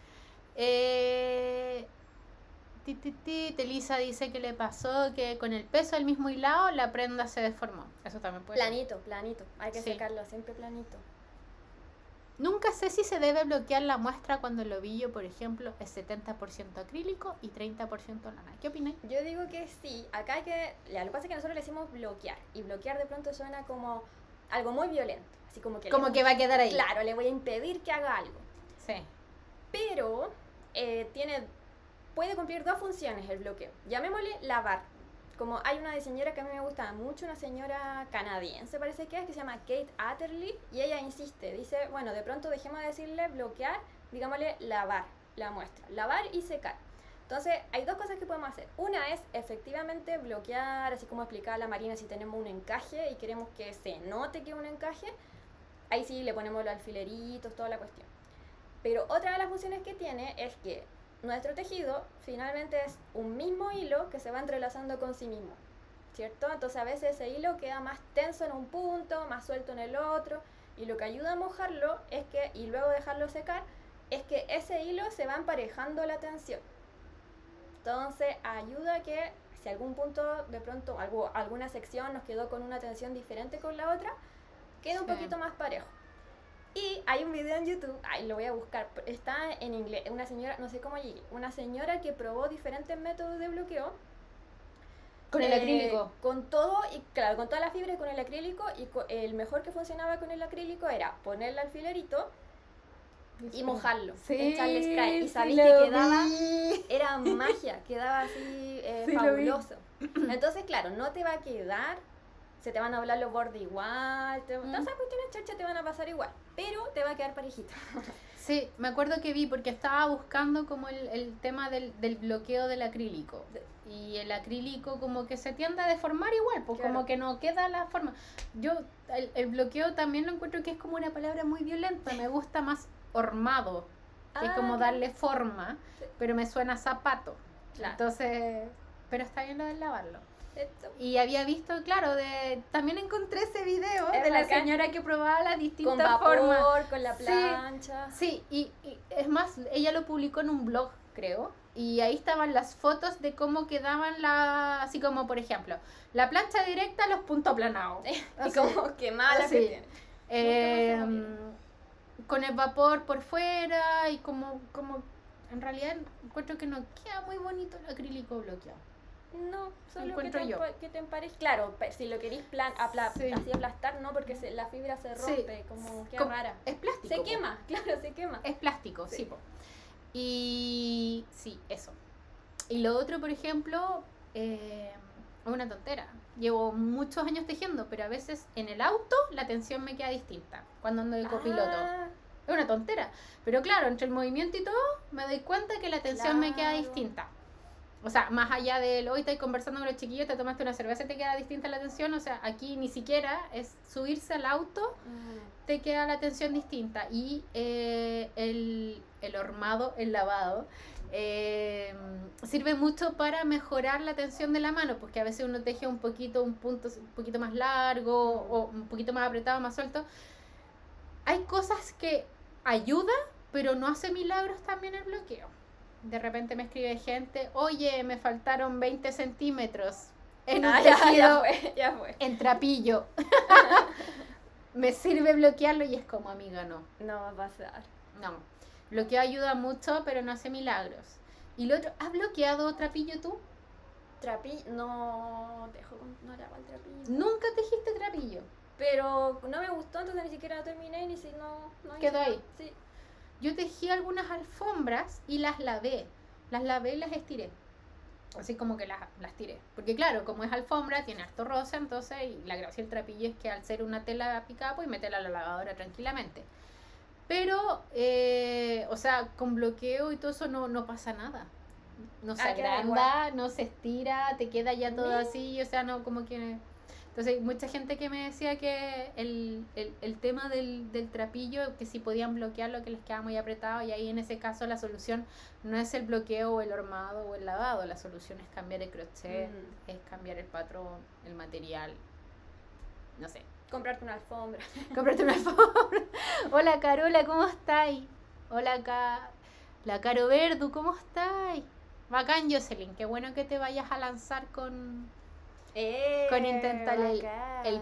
Telisa dice que le pasó que con el peso del mismo hilado la prenda se deformó. Eso también puede ser. Planito. Hay que secarlo siempre planito. Nunca sé si se debe bloquear la muestra cuando el ovillo, por ejemplo, es 70% acrílico y 30% lana. ¿Qué opinas? Yo digo que sí. Acá hay que... lo que pasa es que nosotros le decimos bloquear. Y bloquear de pronto suena como algo muy violento. Así como que que va a quedar ahí. Claro, le voy a impedir que haga algo. Sí. Pero puede cumplir 2 funciones el bloqueo. Llamémosle lavar. Como hay una diseñadora que a mí me gusta mucho, una señora canadiense parece que se llama Kate Atterley, y ella insiste, dice, bueno, de pronto dejemos de decirle bloquear, digámosle lavar la muestra, lavar y secar. Entonces hay 2 cosas que podemos hacer. Una es efectivamente bloquear, así como explicaba la Marina, si tenemos un encaje y queremos que se note que es un encaje, ahí sí le ponemos los alfileritos, toda la cuestión. Pero otra de las funciones que tiene es que nuestro tejido finalmente es un mismo hilo que se va entrelazando con sí mismo, ¿cierto? Entonces a veces ese hilo queda más tenso en un punto, más suelto en el otro, y lo que ayuda a mojarlo y luego dejarlo secar, es que ese hilo se va emparejando la tensión. Entonces ayuda a que si algún punto de pronto, alguna sección nos quedó con una tensión diferente con la otra, queda un Sí. poquito más parejo. Y hay un video en YouTube, ay, lo voy a buscar, está en inglés, una señora, no sé cómo llegué, una señora que probó diferentes métodos de bloqueo. Con el acrílico. Con todo, y claro, con toda la fibra y con el acrílico, y el mejor que funcionaba con el acrílico era ponerle alfilerito y mojarlo, Sí, echarle spray, y sí sabéis lo que quedaba, vi. era magia, quedaba así Sí, lo vi. fabuloso. Entonces, claro, no te va a quedar, se te van a doblar los bordes igual, todas esas cuestiones chacha te van a pasar igual, pero te va a quedar parejito. Sí, me acuerdo que vi porque estaba buscando como el tema del bloqueo del acrílico. Y el acrílico como que se tiende a deformar igual, pues Claro. como que no queda la forma. Yo el bloqueo también lo encuentro que es como una palabra muy violenta, me gusta más hormado, que es como darle forma, Sí. pero me suena a zapato. Claro. Entonces, pero está bien lo de lavarlo. Esto. Y había visto, claro, también encontré ese video Es de la bacán. señora que probaba las Con distintas vapor, formas. con la Sí. plancha. Sí, y es más, ella lo publicó en un blog, creo, y ahí estaban las fotos de cómo quedaban así como, por ejemplo, la plancha directa, los puntos aplanados. Y Así, como quemada sí. que tiene. eh, Nunca más con el vapor por fuera y como en realidad encuentro que no queda muy bonito el acrílico bloqueado. No, solo que Encuentro te, yo. que te emparejes. Claro, si lo queréis Sí. así aplastar, no, porque la fibra se Sí. rompe, como queda Como- rara. Es plástico. Se po. quema, claro, se quema. Es plástico, Sí. sí. Po. Y sí, eso. Y lo otro, por ejemplo, es una tontera. Llevo muchos años tejiendo, pero a veces en el auto la tensión me queda distinta cuando ando de copiloto. Ah, Es una tontera. Pero claro, entre el movimiento y todo, me doy cuenta que la tensión me queda Claro. distinta. O sea, más allá del hoy estás conversando con los chiquillos, te tomaste una cerveza y te queda distinta la tensión. O sea, aquí ni siquiera es subirse al auto, te queda la tensión distinta. Y el hormado, el lavado, sirve mucho para mejorar la tensión de la mano, porque a veces uno teje un punto un poquito más largo o un poquito más apretado, más suelto. Hay cosas que ayudan, pero no hace milagros también el bloqueo. De repente me escribe gente, oye, me faltaron 20 centímetros en un ya tejido fue, ya fue. en trapillo. Me sirve bloquearlo y es como, amiga, no. No va a pasar. No. Bloqueo ayuda mucho, pero no hace milagros. Y lo otro, ¿has bloqueado trapillo tú? Trapillo, no tejo, no lavo el trapillo. Nunca tejiste trapillo. Pero no me gustó, entonces ni siquiera lo terminé, ni si no Quedó hice ahí. nada. Sí. Yo tejí algunas alfombras y las lavé. Las lavé y las estiré. Así como que las tiré. Porque claro, como es alfombra, tiene harto rosa, entonces, y la gracia del trapillo es que al ser una tela picada, pues meterla a la lavadora tranquilamente. Pero, o sea, con bloqueo y todo eso no pasa nada. No se queda agranda, no se estira, te queda ya todo Mira. así, o sea, no como que... Entonces, hay mucha gente que me decía que el tema del trapillo, que si podían bloquearlo, que les quedaba muy apretado, y ahí en ese caso la solución no es el bloqueo o el hormado o el lavado, la solución es cambiar el crochet, es cambiar el patrón, el material, no sé. Comprarte una alfombra. Cómprate una alfombra. Hola Carola, ¿cómo estáis? Hola la Caro Verdu, ¿cómo estáis? Bacán, Jocelyn, qué bueno que te vayas a lanzar con intentar el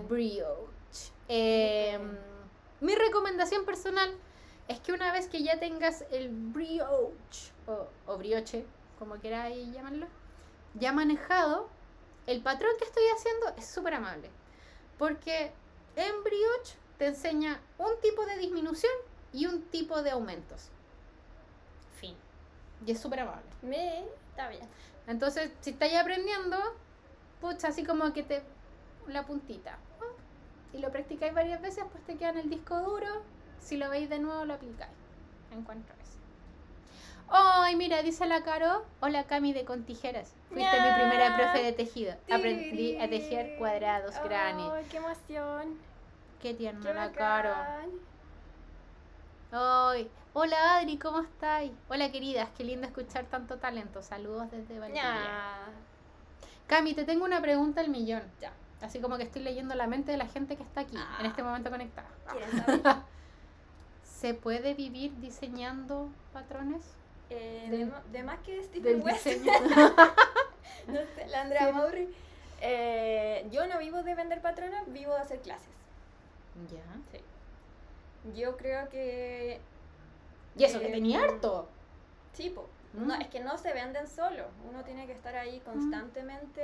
brioche. Mi recomendación personal es que una vez que ya tengas el brioche o brioche, como queráis llamarlo, ya manejado, el patrón que estoy haciendo es súper amable. Porque en brioche te enseña un tipo de disminución y un tipo de aumentos. Fin. Y es súper amable. Está bien. Entonces, si estáis aprendiendo, pucha, así como que la puntita. Y lo practicáis varias veces, pues te queda en el disco duro. Si lo veis de nuevo, lo aplicáis. Encuentro eso. ¡Ay, mira! Dice la Caro. Hola, Cami de Con Tijeras. Fuiste mi primera profe de tejido. Aprendí a tejer cuadrados, granny. ¡Ay, qué emoción! Qué tierna ¡Qué la Caro. bacán! ¡Ay! Hola, Adri, ¿cómo estáis? Hola, queridas. Qué lindo escuchar tanto talento. Saludos desde Valdivia. Ña. Cami, te tengo una pregunta al millón. Ya. Así como que estoy leyendo la mente de la gente que está aquí, en este momento conectada. ¿Quieren saber? ¿Se puede vivir diseñando patrones? De más que Stephen Del West. diseño. No sé, la Andrea Sí. Maury. Yo no vivo de vender patrones, vivo de hacer clases. Ya. Sí. Yo creo que... Y eso que tenía harto. Sí, po. No, es que no se venden solo. Uno tiene que estar ahí constantemente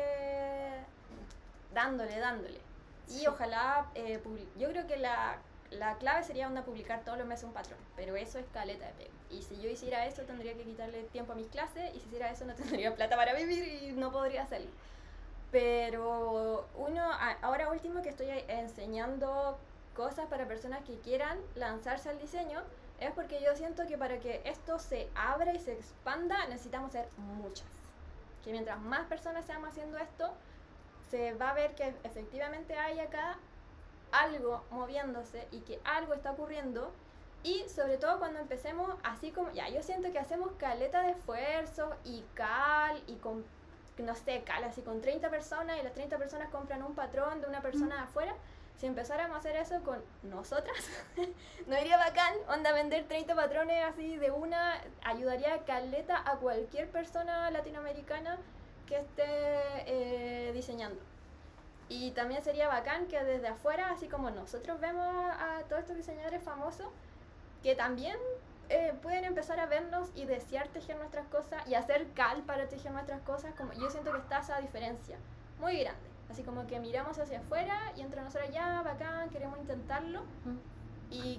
dándole. Y Sí. ojalá, yo creo que la clave sería publicar todos los meses un patrón, pero eso es caleta de pega. Y si yo hiciera eso, tendría que quitarle tiempo a mis clases, y si hiciera eso, no tendría plata para vivir y no podría hacerlo. Pero ahora último que estoy enseñando cosas para personas que quieran lanzarse al diseño, es porque yo siento que para que esto se abra y se expanda, necesitamos ser muchas. Que mientras más personas seamos haciendo esto, se va a ver que efectivamente hay acá algo moviéndose y que algo está ocurriendo. Y sobre todo cuando empecemos, así como, ya, yo siento que hacemos caleta de esfuerzo y cal, y con, no sé, cal, así con 30 personas, y las 30 personas compran un patrón de una persona de afuera. Si empezáramos a hacer eso con nosotras, no iría bacán, onda, vender 30 patrones así de una, ayudaría caleta a cualquier persona latinoamericana que esté diseñando. Y también sería bacán que desde afuera, así como nosotros vemos a todos estos diseñadores famosos, que también pueden empezar a vernos y desear tejer nuestras cosas y hacer cal para tejer nuestras cosas. Como yo siento que está esa diferencia muy grande. Así como que miramos hacia afuera y entre nosotros ya, bacán, queremos intentarlo. Y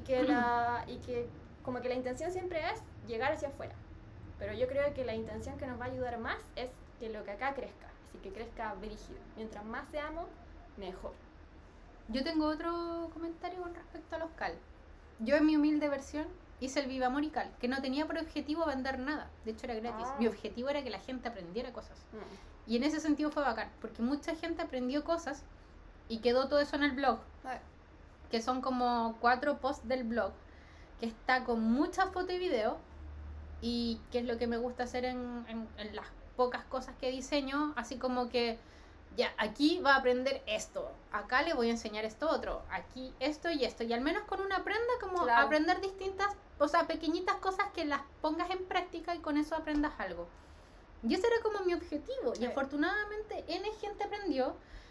que como que la intención siempre es llegar hacia afuera. Pero yo creo que la intención que nos va a ayudar más es que lo que acá crezca. Así que crezca brígido. Mientras más seamos, mejor. Yo tengo otro comentario con respecto a los cal. Yo en mi humilde versión hice el Viva Amor y Cal, que no tenía por objetivo vender nada. De hecho era gratis. Mi objetivo era que la gente aprendiera cosas. Y en ese sentido fue bacán, porque mucha gente aprendió cosas y quedó todo eso en el blog. Que son como 4 posts del blog, que está con muchas fotos y videos. Y que es lo que me gusta hacer en las pocas cosas que diseño, así como que ya, aquí va a aprender esto, acá le voy a enseñar esto otro, aquí esto, y al menos con una prenda como aprender distintas, o sea, pequeñitas cosas que las pongas en práctica y con eso aprendas algo. Y ese era como mi objetivo, y afortunadamente N gente aprendió,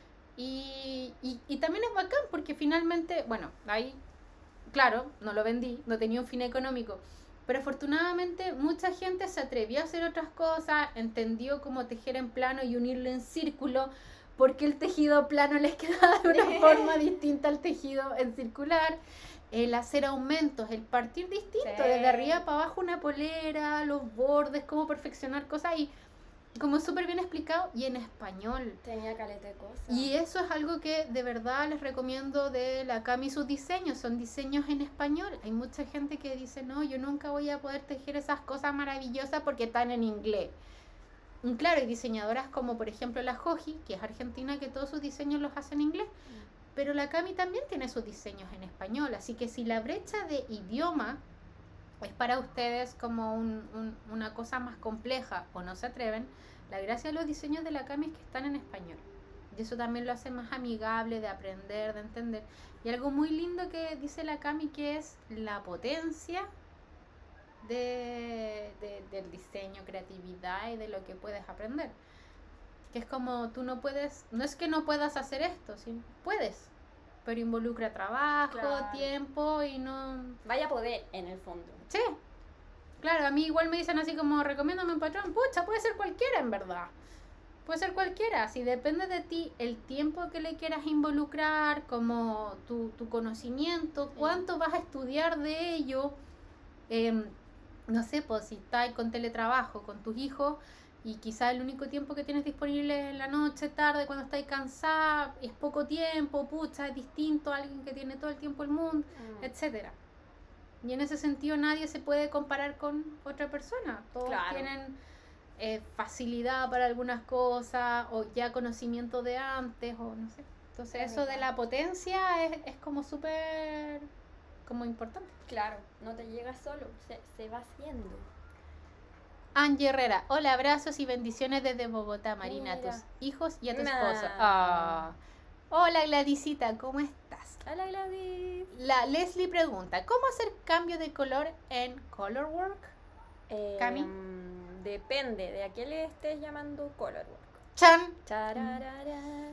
y también es bacán porque finalmente, bueno, ahí, claro, no lo vendí, no tenía un fin económico, pero afortunadamente mucha gente se atrevió a hacer otras cosas, entendió cómo tejer en plano y unirlo en círculo, porque el tejido plano les quedaba de una forma distinta al tejido en circular. El hacer aumentos, el partir distinto, desde arriba para abajo una polera, los bordes, cómo perfeccionar cosas, y como súper bien explicado y en español. Tenía caleta de cosas. Y eso es algo que de verdad les recomiendo de la Cami, sus diseños, son diseños en español. Hay mucha gente que dice, no, yo nunca voy a poder tejer esas cosas maravillosas porque están en inglés. Y claro, hay diseñadoras como por ejemplo la Joji, que es argentina, que todos sus diseños los hace en inglés. Pero la Cami también tiene sus diseños en español. Así que si la brecha de idioma es para ustedes como una cosa más compleja o no se atreven, la gracia de los diseños de la Cami es que están en español. Y eso también lo hace más amigable de aprender, de entender. Y algo muy lindo que dice la Cami, que es la potencia del diseño, creatividad y de lo que puedes aprender. Que es como tú no puedes, no es que no puedas hacer esto, ¿sí? Puedes, pero involucra trabajo, tiempo y no... Vaya poder en el fondo. Sí, claro, a mí igual me dicen así como recomiéndame un patrón, pucha, puede ser cualquiera en verdad. Puede ser cualquiera, si depende de ti el tiempo que le quieras involucrar, como tu conocimiento, cuánto vas a estudiar de ello. No sé, pues si estás con teletrabajo, con tus hijos, y quizá el único tiempo que tienes disponible en la noche, tarde, cuando estás cansada, es poco tiempo, pucha, es distinto a alguien que tiene todo el tiempo el mundo, etcétera. Y en ese sentido nadie se puede comparar con otra persona. Todos tienen facilidad para algunas cosas o ya conocimiento de antes o no sé. Entonces eso de la potencia es como súper como importante. Claro, no te llega solo, se va haciendo. Angie Herrera, hola, abrazos y bendiciones desde Bogotá, Marina, a tus hijos y a tu esposo. Hola Gladysita, ¿cómo estás? Hola Gladys. La Leslie pregunta, ¿cómo hacer cambio de color en Colorwork? Cami. Depende de a qué le estés llamando Colorwork. Chan. Chararara.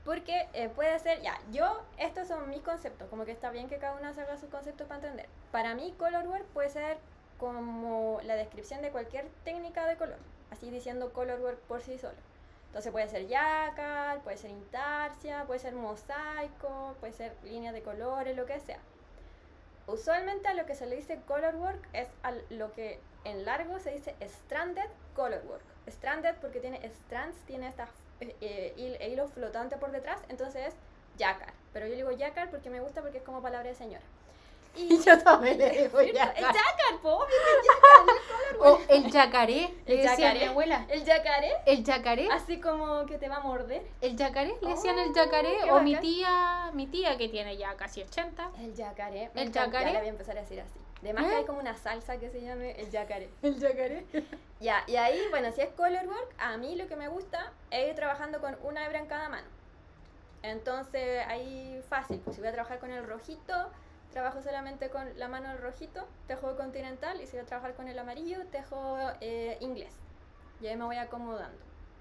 Porque puede ser, ya, estos son mis conceptos, como que está bien que cada uno haga sus conceptos para entender. Para mí, color work puede ser como la descripción de cualquier técnica de color, así diciendo color work por sí solo. Entonces puede ser yacar, puede ser intarsia, puede ser mosaico, puede ser líneas de colores, lo que sea. Usualmente a lo que se le dice color work es a lo que en largo se dice stranded color work. Stranded porque tiene strands, tiene estas hilos flotantes por detrás, entonces es yacar. Pero yo digo yacar porque me gusta porque es como palabra de señora. Y yo también le digo yacar. El yacar, po, obvio que es yacar, el color work. O el yacaré, le decía a mi abuela. ¿El yacaré? El yacaré. Así como que te va a morder. El yacaré, le decían el yacaré. Qué O bacán. mi tía que tiene ya casi 80. El yacaré. El Ya yacaré. le voy a empezar a decir así. Además que hay como una salsa que se llame el yacaré. El yacaré. Ya, y ahí, bueno, si es color work, a mí lo que me gusta es ir trabajando con una hebra en cada mano. Entonces, ahí fácil, pues si voy a trabajar con el rojito, trabajo solamente con la mano del rojito, tejo continental, y si voy a trabajar con el amarillo, tejo inglés. Y ahí me voy acomodando.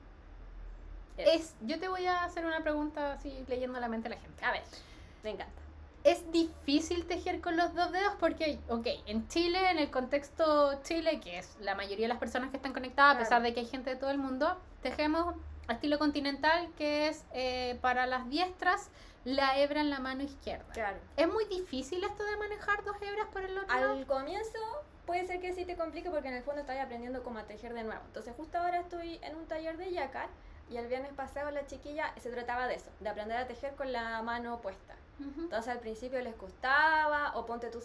Yo te voy a hacer una pregunta así leyendo la mente de la gente. A ver, me encanta. Es difícil tejer con los dos dedos porque, ok, en Chile, en el contexto Chile, que es la mayoría de las personas que están conectadas, a pesar de que hay gente de todo el mundo, tejemos estilo continental, que es para las diestras, la hebra en la mano izquierda. Claro. ¿Es muy difícil esto de manejar dos hebras por el otro lado? Al comienzo puede ser que sí te complique porque en el fondo estás aprendiendo cómo a tejer de nuevo. Entonces justo ahora estoy en un taller de yacar y el viernes pasado la chiquilla se trataba de eso, de aprender a tejer con la mano opuesta. Entonces al principio les costaba, o ponte tú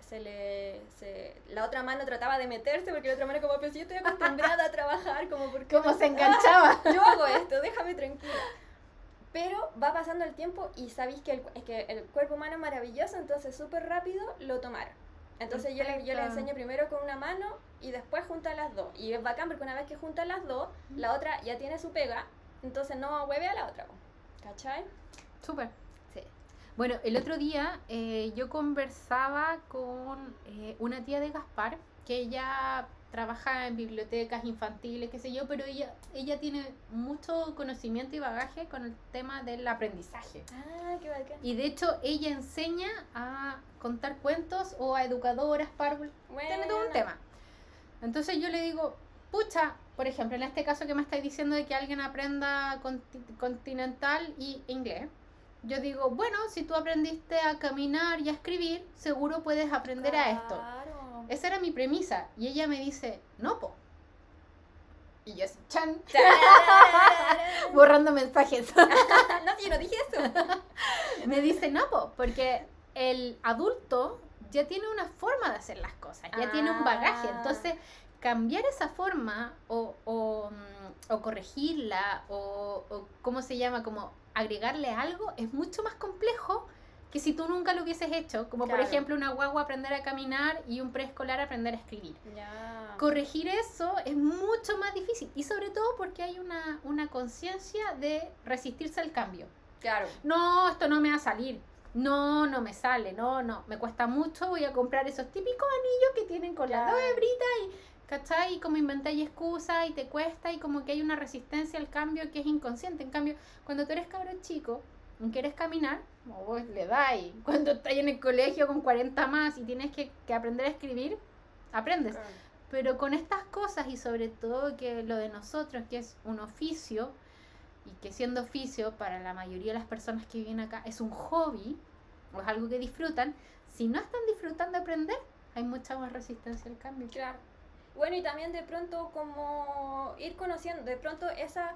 la otra mano trataba de meterse porque la otra mano como, pues yo estoy acostumbrada a trabajar, como porque ¿Cómo se enganchaba? yo hago esto, déjame tranquila. Pero va pasando el tiempo y sabéis que el cuerpo humano es maravilloso, entonces súper rápido lo tomaron. Entonces yo les enseño primero con una mano y después juntan las dos. Y es bacán porque una vez que juntan las dos, la otra ya tiene su pega, entonces no hueve a la otra. ¿Cachai? Súper. Sí. Bueno, el otro día yo conversaba con una tía de Gaspar, que ella trabaja en bibliotecas infantiles, qué sé yo, pero ella tiene mucho conocimiento y bagaje con el tema del aprendizaje. Ah, qué bacán. Y de hecho ella enseña a contar cuentos o a educadoras, párvulas, tiene todo un tema. Entonces yo le digo, pucha, por ejemplo, en este caso que me estáis diciendo de que alguien aprenda continental y inglés, yo digo, bueno, si tú aprendiste a caminar y a escribir, seguro puedes aprender a esto. Esa era mi premisa. Y ella me dice, no, po. Y yo así, chan. Borrando mensajes. No, si yo no dije eso. Me dice, no, po, porque el adulto ya tiene una forma de hacer las cosas, ya tiene un bagaje. Entonces, cambiar esa forma o corregirla o ¿cómo se llama? Como agregarle algo es mucho más complejo que si tú nunca lo hubieses hecho, como por ejemplo una guagua aprender a caminar y un preescolar aprender a escribir. Corregir eso es mucho más difícil y sobre todo porque hay una conciencia de resistirse al cambio. Claro. No, esto no me va a salir. No me sale, no, me cuesta mucho, voy a comprar esos típicos anillos que tienen con las dos hebritas y, ¿cachai? Y como inventáis excusas y te cuesta y como que hay una resistencia al cambio que es inconsciente. En cambio, cuando tú eres cabrón chico y quieres caminar, vos le dais. Cuando estás en el colegio con 40 más y tienes que aprender a escribir, aprendes. Claro. Pero con estas cosas y sobre todo que lo de nosotros, que es un oficio, y que siendo oficio para la mayoría de las personas que viven acá es un hobby o es algo que disfrutan, si no están disfrutando de aprender, hay mucha más resistencia al cambio. Claro. Bueno, y también de pronto como ir conociendo, de pronto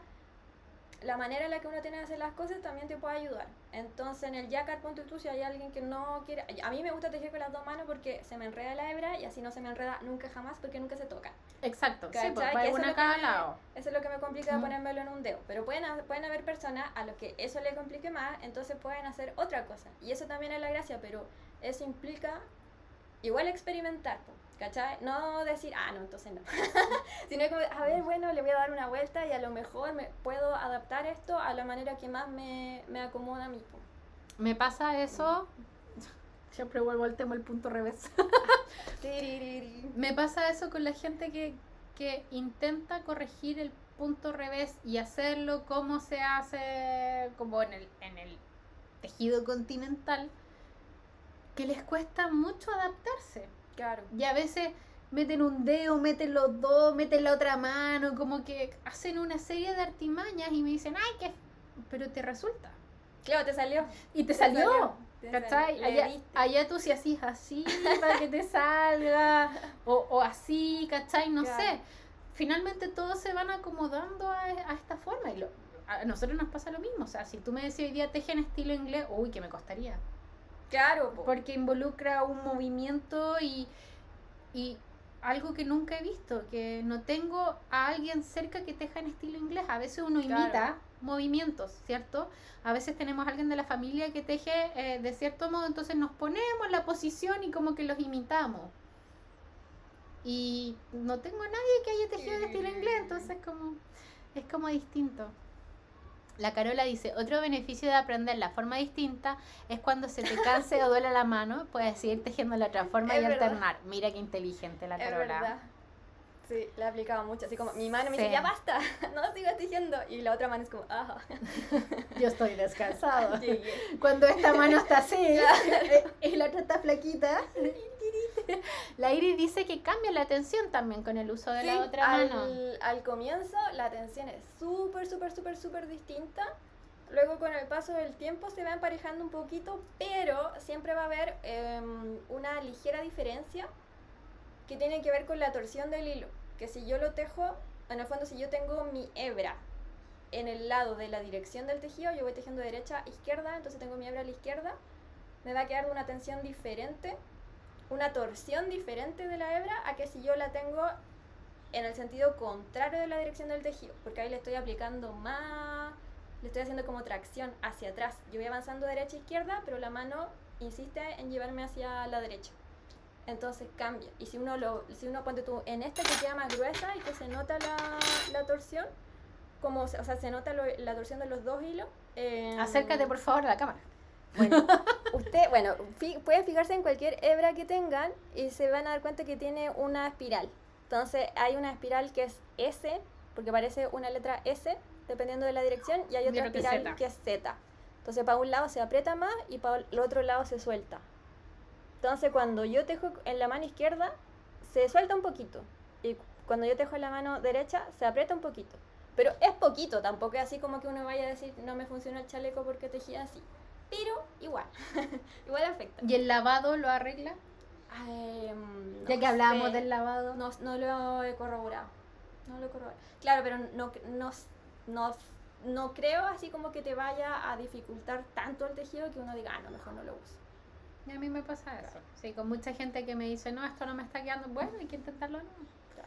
la manera en la que uno tiene de hacer las cosas también te puede ayudar. Entonces en el yacar, ponte tú, si hay alguien que no quiere... A mí me gusta tejer con las dos manos porque se me enreda la hebra y así no se me enreda nunca jamás porque nunca se toca. Exacto, sí, pues va una a cada lado. Eso es lo que me complica de ponérmelo en un dedo. Pero pueden haber personas a los que eso le complique más, entonces pueden hacer otra cosa. Y eso también es la gracia, pero eso implica igual experimentar, ¿cachai? No decir, no, entonces no. Sino como, a ver, bueno, le voy a dar una vuelta y a lo mejor puedo adaptar esto a la manera que más me acomoda a mí. Me pasa eso, siempre vuelvo al tema, el punto revés. Me pasa eso con la gente que intenta corregir punto revés y hacerlo como se hace como en el tejido continental, que les cuesta mucho adaptarse. Claro. Y a veces meten un dedo, meten los dos, meten la otra mano, como que hacen una serie de artimañas y me dicen, ay, que pero te resulta. Claro, te salió. Y te salió. Te ¿Cachai? salió. Allá tú si hacías así para que te salga, o así, ¿cachai? No Claro. sé. Finalmente todos se van acomodando a esta forma. Y a nosotros nos pasa lo mismo. O sea, si tú me decís hoy día teje en estilo inglés, uy, que me costaría. Claro, po. Porque involucra un movimiento y algo que nunca he visto, que no tengo a alguien cerca que teja en estilo inglés. A veces uno imita Claro. movimientos, ¿cierto? A veces tenemos a alguien de la familia que teje de cierto modo, entonces nos ponemos en la posición y como que los imitamos. Y no tengo a nadie que haya tejido en estilo inglés, entonces es como distinto. La Carola dice, otro beneficio de aprender la forma distinta es cuando se te canse o duele la mano, puedes seguir tejiendo la otra forma Es y verdad. alternar. Mira qué inteligente la Es Carola. verdad. Sí, la he aplicado mucho. Así como mi mano me Sí. dice, ya basta, no sigas tejiendo. Y la otra mano es como, ajá. Yo estoy descansado. Llegué. Cuando esta mano está así y la otra está flaquita. La Iris dice que cambia la tensión también con el uso de la otra mano. Al comienzo la tensión es súper distinta. Luego con el paso del tiempo se va emparejando un poquito, pero siempre va a haber una ligera diferencia que tiene que ver con la torsión del hilo. Que si yo lo tejo, en el fondo si yo tengo mi hebra en el lado de la dirección del tejido, yo voy tejiendo derecha a izquierda, entonces tengo mi hebra a la izquierda, me va a quedar una tensión diferente, una torsión diferente de la hebra a que si yo la tengo en el sentido contrario de la dirección del tejido, porque ahí le estoy aplicando más, le estoy haciendo como tracción hacia atrás. Yo voy avanzando derecha a izquierda, pero la mano insiste en llevarme hacia la derecha. Entonces cambia. Y si uno ponte tú en esta que queda más gruesa y que se nota la torsión, como, o sea, se nota la torsión de los dos hilos. Acércate por favor a la cámara. Bueno, pueden fijarse en cualquier hebra que tengan y se van a dar cuenta que tiene una espiral. Entonces hay una espiral que es S, porque parece una letra S, dependiendo de la dirección, y hay otra Yo creo que espiral Z. que es Z. Entonces para un lado se aprieta más y para el otro lado se suelta. Entonces cuando yo tejo en la mano izquierda, se suelta un poquito. Y cuando yo tejo en la mano derecha, se aprieta un poquito. Pero es poquito, tampoco es así como que uno vaya a decir, no me funciona el chaleco porque tejí así. Pero igual, igual afecta. ¿Y el lavado lo arregla? No Ya que hablábamos sé. del lavado. No lo he corroborado. No lo he corroborado. Claro, pero no creo así como que te vaya a dificultar tanto el tejido que uno diga, no, mejor no lo uso. Y a mí me pasa eso. Sí, con mucha gente que me dice, no, esto no me está quedando. Bueno, hay que intentarlo, ¿no?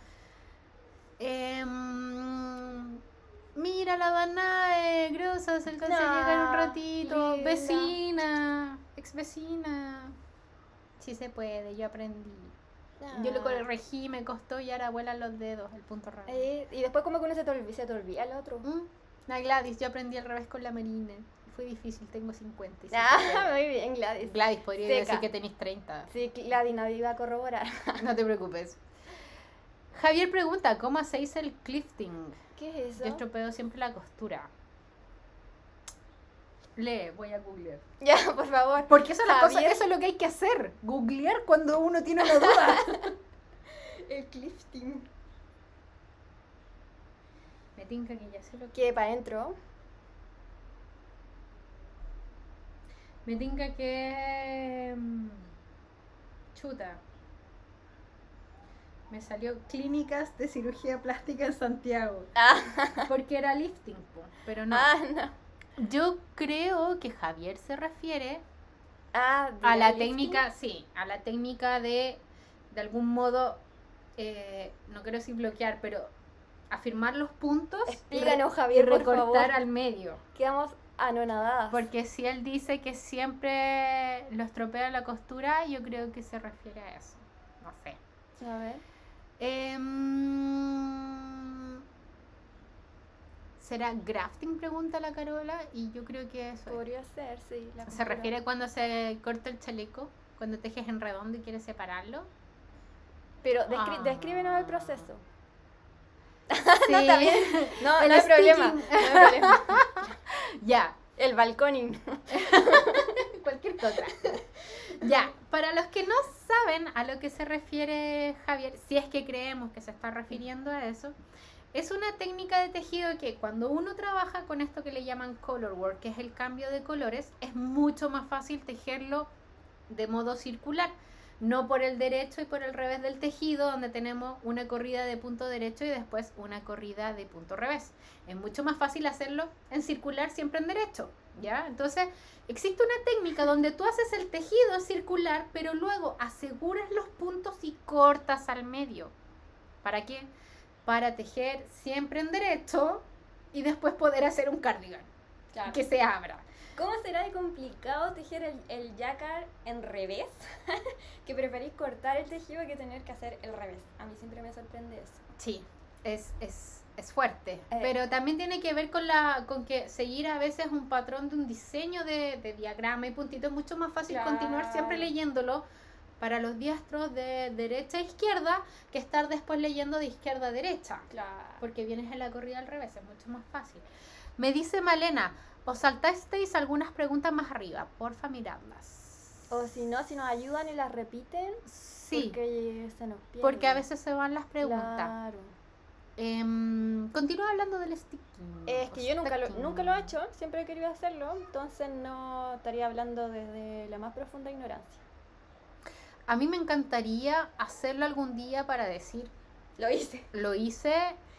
Mira la Danae, grosa, se alcanzó a llegar un ratito. linda. Vecina, ex vecina. Sí se puede, yo aprendí. Yo lo corregí, me costó y ahora vuelan los dedos, el punto raro. Y después como que uno se te olvida el otro. La Gladys, yo aprendí al revés con la Marina. Fue difícil, tengo 50. Y sí Ah, se puede. muy bien, Gladys. Gladys, podría Seca. decir que tenéis 30. Sí, Gladys, nadie iba a corroborar. No te preocupes. Javier pregunta, ¿cómo hacéis el clifting? ¿Qué es eso? Yo estropeo siempre la costura. Lee, voy a googlear. Ya, por favor. Porque eso es, Javier. eso es lo que hay que hacer. Googlear cuando uno tiene una duda. El clifting. Me tinca que ya sé lo que... ¿Qué, para adentro? Me tinca que... Chuta. Me salió clínicas de cirugía plástica en Santiago. Porque era lifting, po, pero no. No. Yo creo que Javier se refiere A la lifting. técnica, sí, a la técnica de algún modo, no quiero decir bloquear, pero afirmar los puntos Explícanos, y Javier, por recortar favor. al medio. Quedamos anonadadas. Porque si él dice que siempre lo estropea la costura, yo creo que se refiere a eso. No sé. A ver. ¿Será grafting? Pregunta la Carola. Y yo creo que eso es. Podría ser, sí. la ¿Se costura. refiere cuando se corta el chaleco? Cuando tejes en redondo y quieres separarlo. Pero descríbenos el proceso. Sí. No, está bien. No, El no hay problema. sticking. No hay problema. Ya, El balconing. cualquier cosa. Ya, para los que no saben a lo que se refiere Javier, si es que creemos que se está refiriendo a eso, es una técnica de tejido que cuando uno trabaja con esto que le llaman color work, que es el cambio de colores, es mucho más fácil tejerlo de modo circular, no por el derecho y por el revés del tejido, donde tenemos una corrida de punto derecho y después una corrida de punto revés. Es mucho más fácil hacerlo en circular, siempre en derecho, ¿ya? Entonces, existe una técnica donde tú haces el tejido circular, pero luego aseguras los puntos y cortas al medio. ¿Para qué? Para tejer siempre en derecho y después poder hacer un cardigan Claro. que se abra. ¿Cómo será de complicado tejer el jacquard en revés? Que preferís cortar el tejido que tener que hacer el revés. A mí siempre me sorprende eso. Sí, es fuerte, Eh. pero también tiene que ver con que seguir a veces un patrón de un diseño de diagrama y puntito es mucho más fácil continuar siempre Claro. leyéndolo para los diestros de derecha a izquierda que estar después leyendo de izquierda a derecha, Claro. porque vienes en la corrida al revés, es mucho más fácil. Me dice Malena, os saltasteis algunas preguntas más arriba, porfa miradlas. O si no, si nos ayudan y las repiten, Sí, porque se nos pierde. porque a veces se van las preguntas. Claro. Continúa hablando del sticking. Es que yo nunca Sticking. lo he hecho, siempre he querido hacerlo, entonces no estaría hablando desde la más profunda ignorancia. A mí me encantaría hacerlo algún día para decir, Lo hice. lo hice,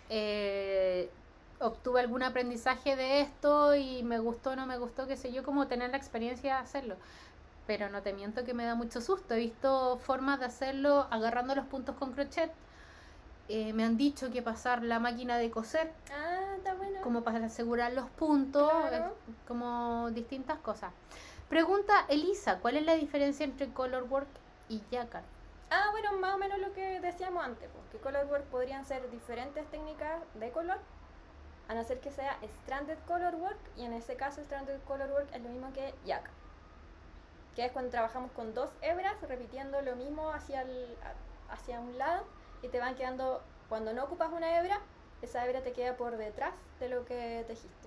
obtuve algún aprendizaje de esto y me gustó o no me gustó, qué sé yo, como tener la experiencia de hacerlo. Pero no te miento que me da mucho susto. He visto formas de hacerlo agarrando los puntos con crochet. Me han dicho que pasar la máquina de coser Ah, está bueno. como para asegurar los puntos, Claro. como distintas cosas. Pregunta Elisa, ¿cuál es la diferencia entre color work y jacquard? Ah, bueno, más o menos lo que decíamos antes, pues, que color work podrían ser diferentes técnicas de color, a no ser que sea stranded color work, y en ese caso stranded color work es lo mismo que jacquard, que es cuando trabajamos con dos hebras repitiendo lo mismo hacia un lado y te van quedando, cuando no ocupas una hebra, esa hebra te queda por detrás de lo que tejiste.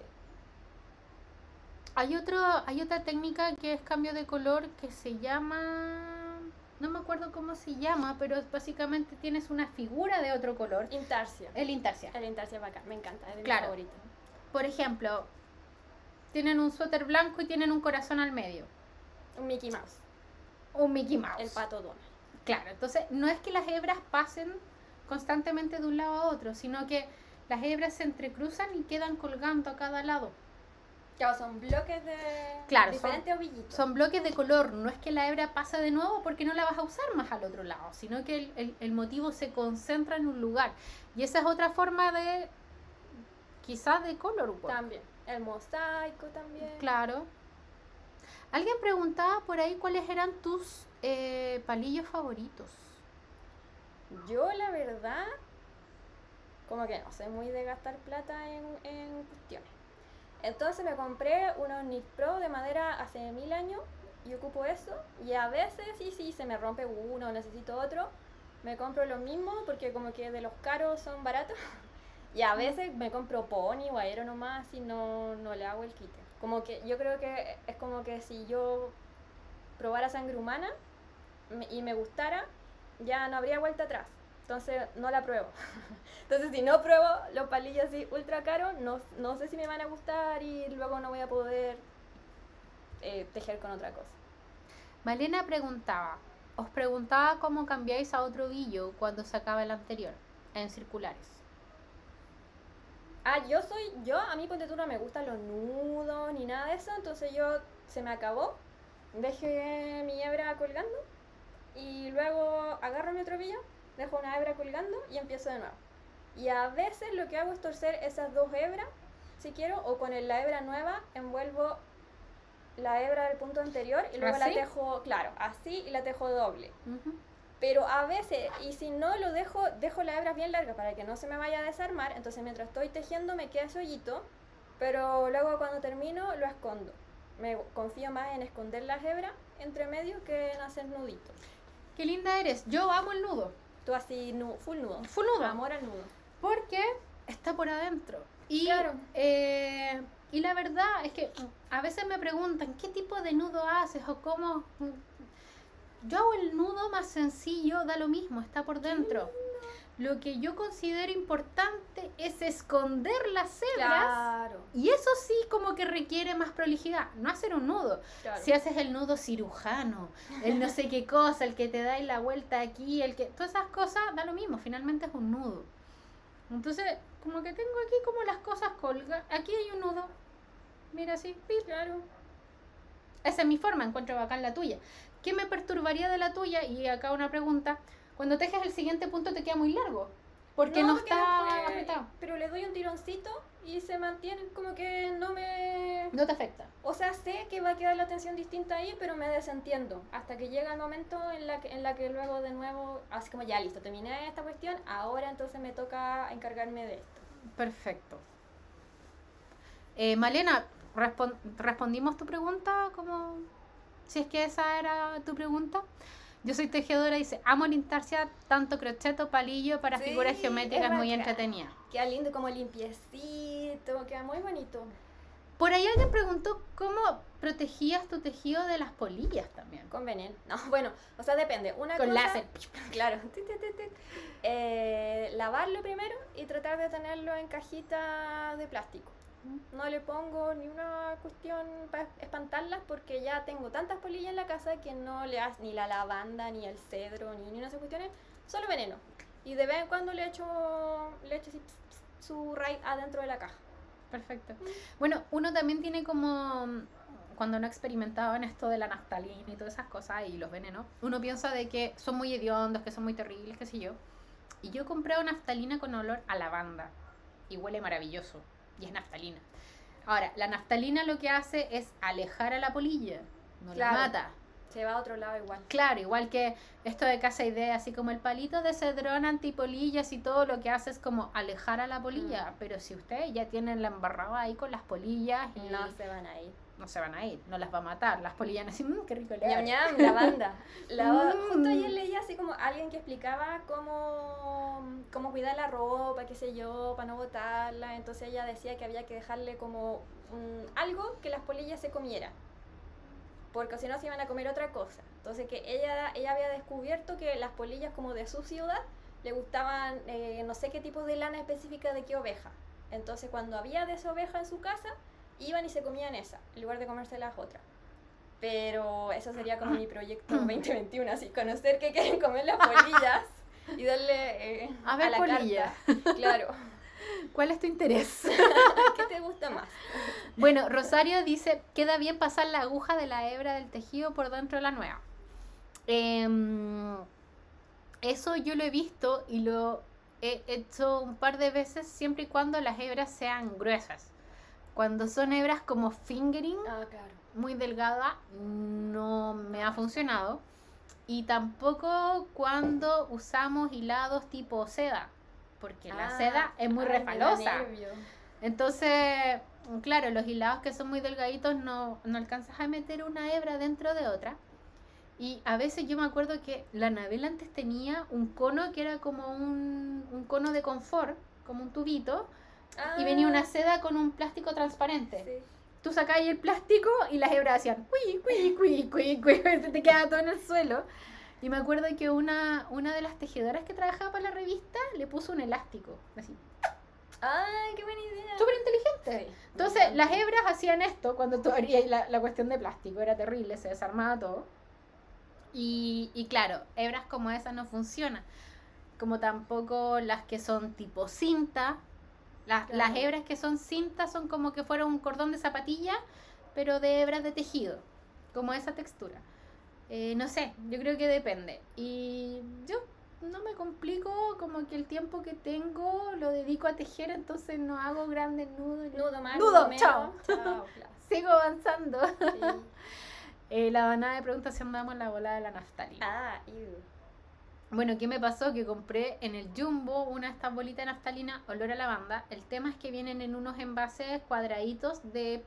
Hay otra técnica que es cambio de color que se llama, no me acuerdo cómo se llama, pero básicamente tienes una figura de otro color, Intarsia. el intarsia. El intarsia es bacán, me encanta, es de Claro. mi favorito. Por ejemplo, tienen un suéter blanco y tienen un corazón al medio, Un Mickey Mouse, un Mickey Mouse. el pato Donald. Claro, entonces no es que las hebras pasen constantemente de un lado a otro, sino que las hebras se entrecruzan y quedan colgando a cada lado. Claro, son bloques de Claro, diferentes ovillitos. Son bloques de color, no es que la hebra pase de nuevo porque no la vas a usar más al otro lado, sino que el motivo se concentra en un lugar. Y esa es otra forma de, quizás de color work. También. El mosaico también. Claro. Alguien preguntaba por ahí cuáles eran tus palillos favoritos. Yo, la verdad, como que no soy muy de gastar plata en cuestiones. Entonces me compré unos Knit Pro de madera hace 1000 años y ocupo eso. Y a veces, sí, se me rompe uno, necesito otro. Me compro lo mismo porque como que de los caros son baratos. Y a veces me compro Pony o Aero nomás y no le hago el quite. Como que yo creo que es como que si yo probara Sangre Humana y me gustara, ya no habría vuelta atrás. Entonces no la pruebo. Entonces si no pruebo los palillos así ultra caros, no sé si me van a gustar y luego no voy a poder tejer con otra cosa. Malena os preguntaba cómo cambiáis a otro ovillo cuando se acaba el anterior, en circulares. Ah, a mí ponte tú no me gustan los nudos ni nada de eso, entonces se me acabó, dejé mi hebra colgando y luego agarro mi otro ovillo, dejo una hebra colgando y empiezo de nuevo. Y a veces lo que hago es torcer esas dos hebras, si quiero, o con la hebra nueva envuelvo la hebra del punto anterior y luego ¿Así? la tejo, claro, así y la tejo doble. Uh-huh. Pero a veces, y si no lo dejo la hebra bien larga para que no se me vaya a desarmar, entonces mientras estoy tejiendo me queda ese hoyito, pero luego cuando termino lo escondo. Me confío más en esconder las hebras entre medio que en hacer nuditos. Qué linda eres. Yo amo el nudo. Tú así, full nudo. Full nudo. Amor al nudo. Porque está por adentro. Y, Claro. Y la verdad es que a veces me preguntan, ¿qué tipo de nudo haces o cómo? Yo hago el nudo más sencillo, da lo mismo, está por dentro. Lo que yo considero importante es esconder las hebras. Claro. Y eso sí como que requiere más prolijidad, no hacer un nudo. Claro. Si haces el nudo cirujano, el no sé qué cosa, el que te da la vuelta aquí, el que todas esas cosas, da lo mismo, finalmente es un nudo. Entonces, como que tengo aquí como las cosas colgadas. Aquí hay un nudo. Mira así, ¡pip! Claro. Esa es mi forma, encuentro bacán la tuya. ¿Qué me perturbaría de la tuya? Y acá una pregunta. Cuando tejes el siguiente punto te queda muy largo. Porque no porque está después- apretado. Pero le doy un tironcito y se mantiene como que no me... No te afecta. O sea, sé que va a quedar la tensión distinta ahí, pero me desentiendo. Hasta que llega el momento en la que luego de nuevo, así como ya listo, terminé esta cuestión, ahora entonces me toca encargarme de esto. Perfecto. Malena, ¿respondimos tu pregunta? Como si es que esa era tu pregunta. Yo soy tejedora y dice, amo el intarsia, tanto crochet o palillo para Sí, figuras geométricas es muy bacán. entretenidas. Queda lindo, como limpiecito, queda muy bonito. Por ahí alguien preguntó cómo protegías tu tejido de las polillas también. Con veneno. No, bueno, o sea, depende. Una Con cosa, láser. Claro. Lavarlo primero y tratar de tenerlo en cajita de plástico. No le pongo ni una cuestión para espantarlas porque ya tengo tantas polillas en la casa que no le hace ni la lavanda, ni el cedro, ni una de esas cuestiones, solo veneno. Y de vez en cuando le echo así, su raid adentro de la caja. Perfecto. Bueno, uno también tiene como, cuando no experimentaba en esto de la naftalina y todas esas cosas y los venenos, uno piensa de que son muy hediondos, que son muy terribles, qué sé yo. Y yo compré una naftalina con olor a lavanda y huele maravilloso. Y es naftalina. Ahora, la naftalina lo que hace es alejar a la polilla, no Claro. la mata. Se va a otro lado igual. Claro, igual que esto de Casa Idea, así como el palito de cedrón antipolillas y todo lo que hace es como alejar a la polilla. Pero si ustedes ya tienen la embarrada ahí con las polillas y No se van a ir. no se van a ir, no las va a matar. Las polillas así, qué rico le Ñam ñam, lavanda. Mm. Justo ayer leía así como alguien que explicaba cómo cuidar la ropa, qué sé yo, para no botarla. Entonces ella decía que había que dejarle como algo que las polillas se comieran. Porque si no se iban a comer otra cosa. Entonces que ella había descubierto que las polillas como de su ciudad le gustaban no sé qué tipo de lana específica de qué oveja. Entonces cuando había de esa oveja en su casa, iban y se comían esa, en lugar de comerse las otras. Pero eso sería como mi proyecto 2021, así, conocer qué quieren comer las polillas y darle A ver, la polilla. carta. Claro. ¿Cuál es tu interés? ¿Qué te gusta más? Bueno, Rosario dice, queda bien pasar la aguja de la hebra del tejido por dentro de la nueva. Eso yo lo he visto y lo he hecho un par de veces siempre y cuando las hebras sean gruesas. Cuando son hebras como fingering, Ah, claro. muy delgada, no me ha funcionado. Y tampoco cuando usamos hilados tipo seda, porque la seda es muy ay, me da refalosa. nervio. Entonces, claro, los hilados que son muy delgaditos no alcanzas a meter una hebra dentro de otra. Y a veces yo me acuerdo que la Anabel antes tenía un cono que era como un cono de confort, como un tubito, y venía una seda con un plástico transparente. Sí. Tú sacabas el plástico y las hebras hacían se te quedaba todo en el suelo. Y me acuerdo que una de las tejedoras que trabajaba para la revista le puso un elástico, así. Ay, qué buena idea. Súper inteligente. Sí, Entonces, me encanta. las hebras hacían esto cuando tú abrías la cuestión de plástico. Era terrible, se desarmaba todo. Y claro, hebras como esas no funcionan. Como tampoco las que son tipo cinta. Las Claro. hebras que son cinta son como que fuera un cordón de zapatilla, pero de hebras de tejido. Como esa textura. No sé, yo creo que depende. Y yo no me complico, como que el tiempo que tengo lo dedico a tejer, entonces no hago grandes nudos. Nudo más, Nudo, menos. chao. Chao, Sigo avanzando. sí. La banana me pregunta si andamos en la bola de la naftalina. Ah, ew. Bueno, ¿qué me pasó? Que compré en el Jumbo una de estas bolitas de naftalina olor a lavanda. El tema es que vienen en unos envases cuadraditos de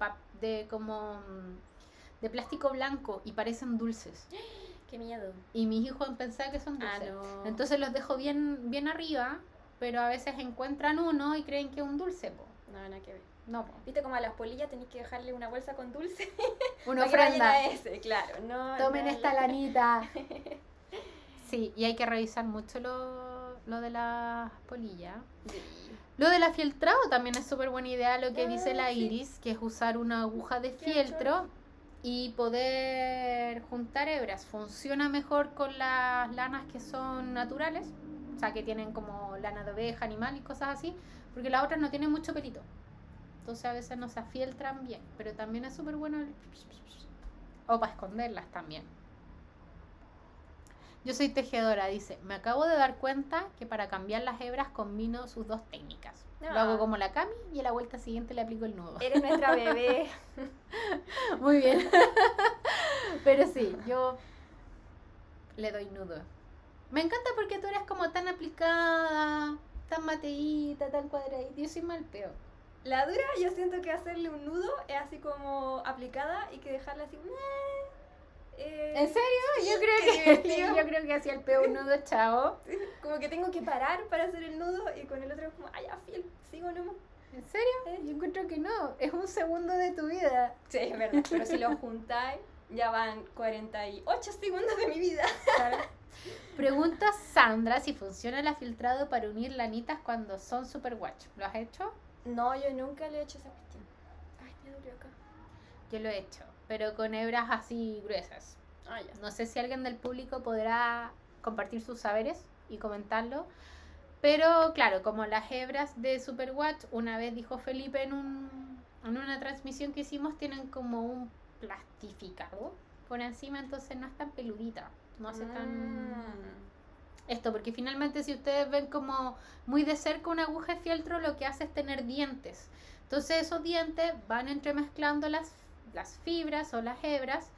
plástico blanco y parecen dulces. Qué miedo. Y mis hijos han pensado que son Ah, dulces. no. Entonces los dejo bien arriba pero a veces encuentran uno y creen que es un dulce, po. No, nada que ver. No, po. Viste como a las polillas tenéis que dejarle una bolsa con dulce. Una para que vayan ofrenda. a ese, claro. No, Tomen no, esta lanita. Sí, y hay que revisar mucho lo de las polillas. Sí. Lo del afieltrado también es súper buena idea, lo que Ah, dice la sí. Iris, que es usar una aguja de Qué fieltro y poder juntar hebras. Funciona mejor con las lanas que son naturales, o sea, que tienen como lana de oveja, animal y cosas así, porque las otras no tienen mucho pelito. Entonces a veces no se afieltran bien, pero también es súper bueno o para esconderlas también. Yo soy tejedora, dice, me acabo de dar cuenta que para cambiar las hebras combino sus dos técnicas. No. Lo hago como la Cami y a la vuelta siguiente le aplico el nudo. Eres nuestra bebé. Muy bien. Pero sí, yo le doy nudo. Me encanta porque tú eres como tan aplicada, tan mateíta, tan cuadradita. Yo soy mal peo. La dura, yo siento que hacerle un nudo es así como aplicada y que dejarla así. ¿En serio? Sí, Yo qué creo que divertido. yo creo que hacía el peo un nudo, chao. Como que tengo que parar para hacer el nudo y con el otro es como, ay, ya, fiel, sigo nomás. ¿En serio? Yo encuentro que no. Es un segundo de tu vida. Sí, es verdad, pero si lo juntáis, ya van 48 segundos de mi vida. Pregunta Sandra si funciona el afiltrado para unir lanitas cuando son super guachos. ¿Lo has hecho? No, yo nunca le he hecho esa cuestión. Ay, me dolió acá. Yo lo he hecho, pero con hebras así gruesas. Ah, ya. No sé si alguien del público podrá compartir sus saberes y comentarlo. Pero claro, como las hebras de Superwatch, una vez dijo Felipe en una transmisión que hicimos, tienen como un plastificado por encima, entonces no es tan peludita. No hace tan... Esto, porque finalmente si ustedes ven como muy de cerca una aguja de fieltro, lo que hace es tener dientes. Entonces esos dientes van entremezclando las fibras o las hebras.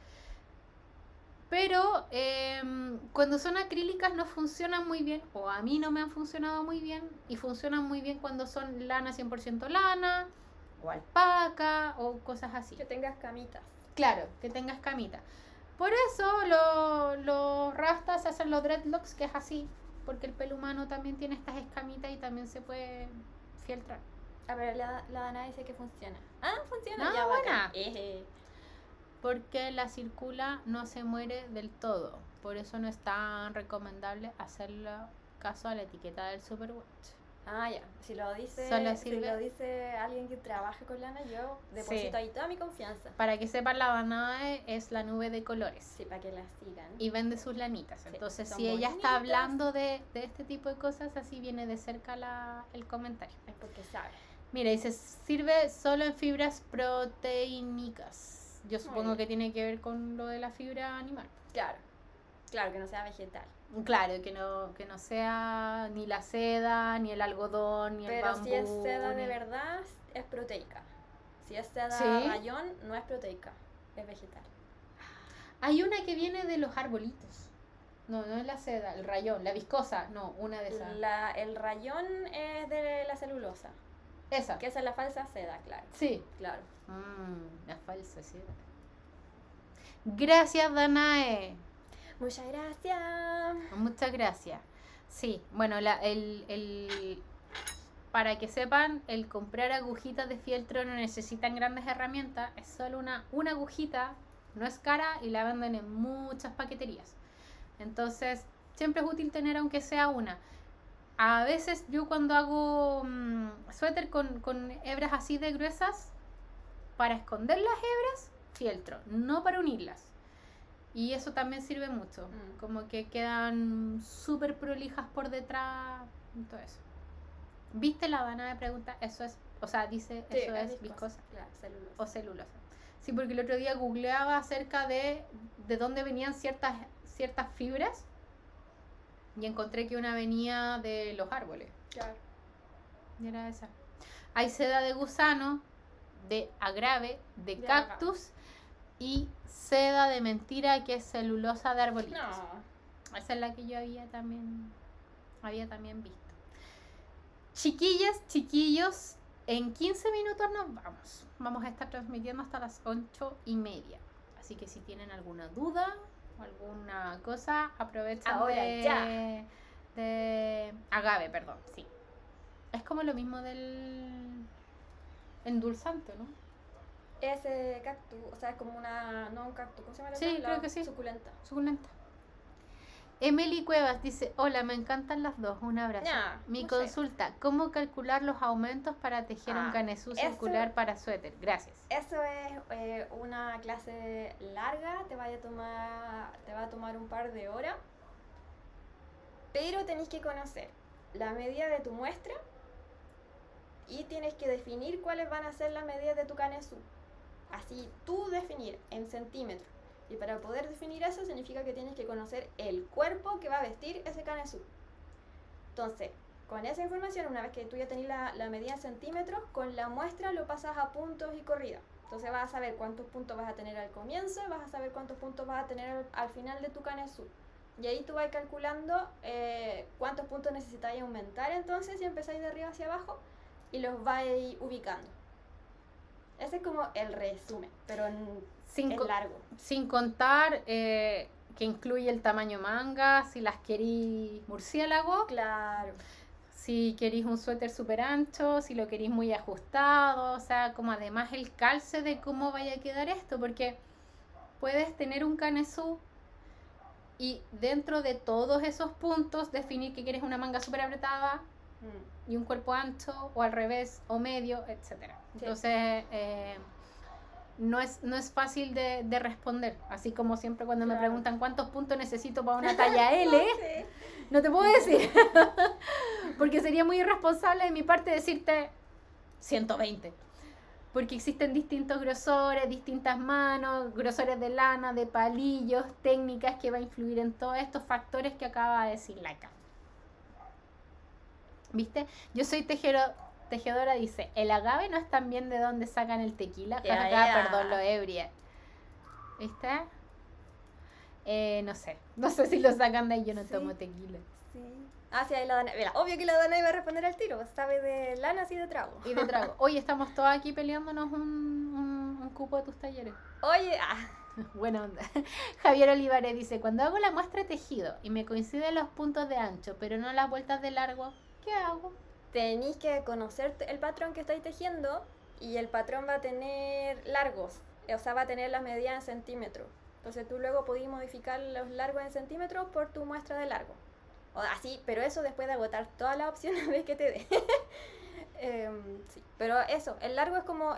Pero cuando son acrílicas no funcionan muy bien, o a mí no me han funcionado muy bien, y funcionan muy bien cuando son lana 100% lana, o alpaca, o cosas así. Que tengas camitas. Claro, que tengas camita. Por eso los rastas hacen los dreadlocks, que es así, porque el pelo humano también tiene estas escamitas y también se puede fieltrar. A ver, la Dana dice que funciona. Ah, funciona. Ah, ya, buena. bacán. Porque la circula no se muere del todo. Por eso no es tan recomendable hacerle caso a la etiqueta del Superwatch. Ah, ya. Si lo dice, Solo si sirve- lo dice alguien que trabaje con lana, yo deposito Sí. ahí toda mi confianza. Para que sepan, la Danae es la nube de colores. Sí, para que la sigan. Y vende sus lanitas. Sí, Entonces, son si ella está bonitas. hablando de este tipo de cosas, así viene de cerca el comentario. Es porque sabe. Mira, dice, sirve solo en fibras proteínicas. Yo supongo bien. que tiene que ver con lo de la fibra animal. Claro. Claro, que no sea vegetal. Claro, que no sea ni la seda, ni el algodón, ni el Pero bambú. si es seda de ni- verdad, es proteica. Si es seda ¿Sí? rayón, no es proteica, es vegetal. Hay una que viene de los arbolitos. No es la seda, el rayón, la viscosa, no, una de esas. El rayón es de la celulosa, Esa. que esa es la falsa seda, claro. Sí. Claro. La falsa seda. Gracias, Danae. Muchas gracias. Muchas gracias. Sí, bueno, para que sepan, el comprar agujitas de fieltro no necesitan grandes herramientas, es solo una agujita, no es cara y la venden en muchas paqueterías. Entonces, siempre es útil tener aunque sea una. A veces yo cuando hago suéter con hebras así de gruesas, para esconder las hebras, fieltro, no para unirlas. Y eso también sirve mucho, como que quedan súper prolijas por detrás y todo eso. ¿Viste la Dana de pregunta? Eso es, o sea, dice, Sí, eso es viscosa Claro, celulosa. o celulosa. Sí, porque el otro día googleaba acerca de dónde venían ciertas fibras y encontré que una venía de los árboles. Claro. Y era esa. Hay seda de gusano, de agrave, de De cactus y seda de mentira, que es celulosa de arbolitos. No. Esa es la que yo había también visto. Chiquillas, chiquillos, en 15 minutos nos vamos. Vamos a estar transmitiendo hasta las 8:30. Así que si tienen alguna duda o alguna cosa, aprovechen Ahora de agave, perdón, sí. Es como lo mismo del endulzante, ¿no? Ese cactus, o sea, es como una, no un cactus, ¿cómo se llama la Sí, otra? creo La que sí. suculenta. Suculenta. Emily Cuevas dice, hola, me encantan las dos, un abrazo. Ya, Mi no sé. consulta, ¿cómo calcular los aumentos para tejer un canesú eso- circular para suéter? Gracias. Eso es una clase larga, te va a tomar un par de horas, pero tenéis que conocer la medida de tu muestra y tienes que definir cuáles van a ser las medidas de tu canesú. Así, tú definir en centímetros. Y para poder definir eso significa que tienes que conocer el cuerpo que va a vestir ese canesú. Entonces, con esa información, una vez que tú ya tenés la medida en centímetros, con la muestra lo pasas a puntos y corrida. Entonces vas a saber cuántos puntos vas a tener al comienzo y vas a saber cuántos puntos vas a tener al final de tu canesú. Y ahí tú vas calculando cuántos puntos necesitáis aumentar entonces y empezáis de arriba hacia abajo y los vais ubicando. Ese es como el resumen, pero es largo. Sin contar que incluye el tamaño manga, si las querís murciélago. Claro. Si queréis un suéter súper ancho, si lo queréis muy ajustado, o sea, como además el calce de cómo vaya a quedar esto, porque puedes tener un canesú y dentro de todos esos puntos definir que quieres una manga súper apretada y un cuerpo ancho, o al revés, o medio, etcétera. Sí. Entonces, no es fácil de responder, así como siempre cuando me preguntan cuántos puntos necesito para una talla L, sí. No te puedo decir, porque sería muy irresponsable de mi parte decirte 120, porque existen distintos grosores, distintas manos, grosores de lana, de palillos, técnicas que va a influir en todos estos factores que acaba de decir la Cami. ¿Viste? Yo soy tejedora, dice, el agave no es también de donde sacan el tequila. Perdón, lo ebria. ¿Viste? No sé si lo sacan de ahí, yo no tomo tequila. Sí. Sí, ahí la Dana. Mira, obvio que la Dana iba a responder al tiro, sabe de lanas y de trago. Y de trago. Oye, estamos todos aquí peleándonos un cupo de tus talleres. Oye, buena onda. Javier Olivares dice, cuando hago la muestra de tejido y me coinciden los puntos de ancho, pero no las vueltas de largo, ¿qué hago? Tenéis que conocer el patrón que estáis tejiendo y el patrón va a tener largos, o sea, va a tener las medidas en centímetros. Entonces tú luego podés modificar los largos en centímetros por tu muestra de largo. O así, pero eso después de agotar todas las opciones de que te dé. Sí, pero eso, el largo es como,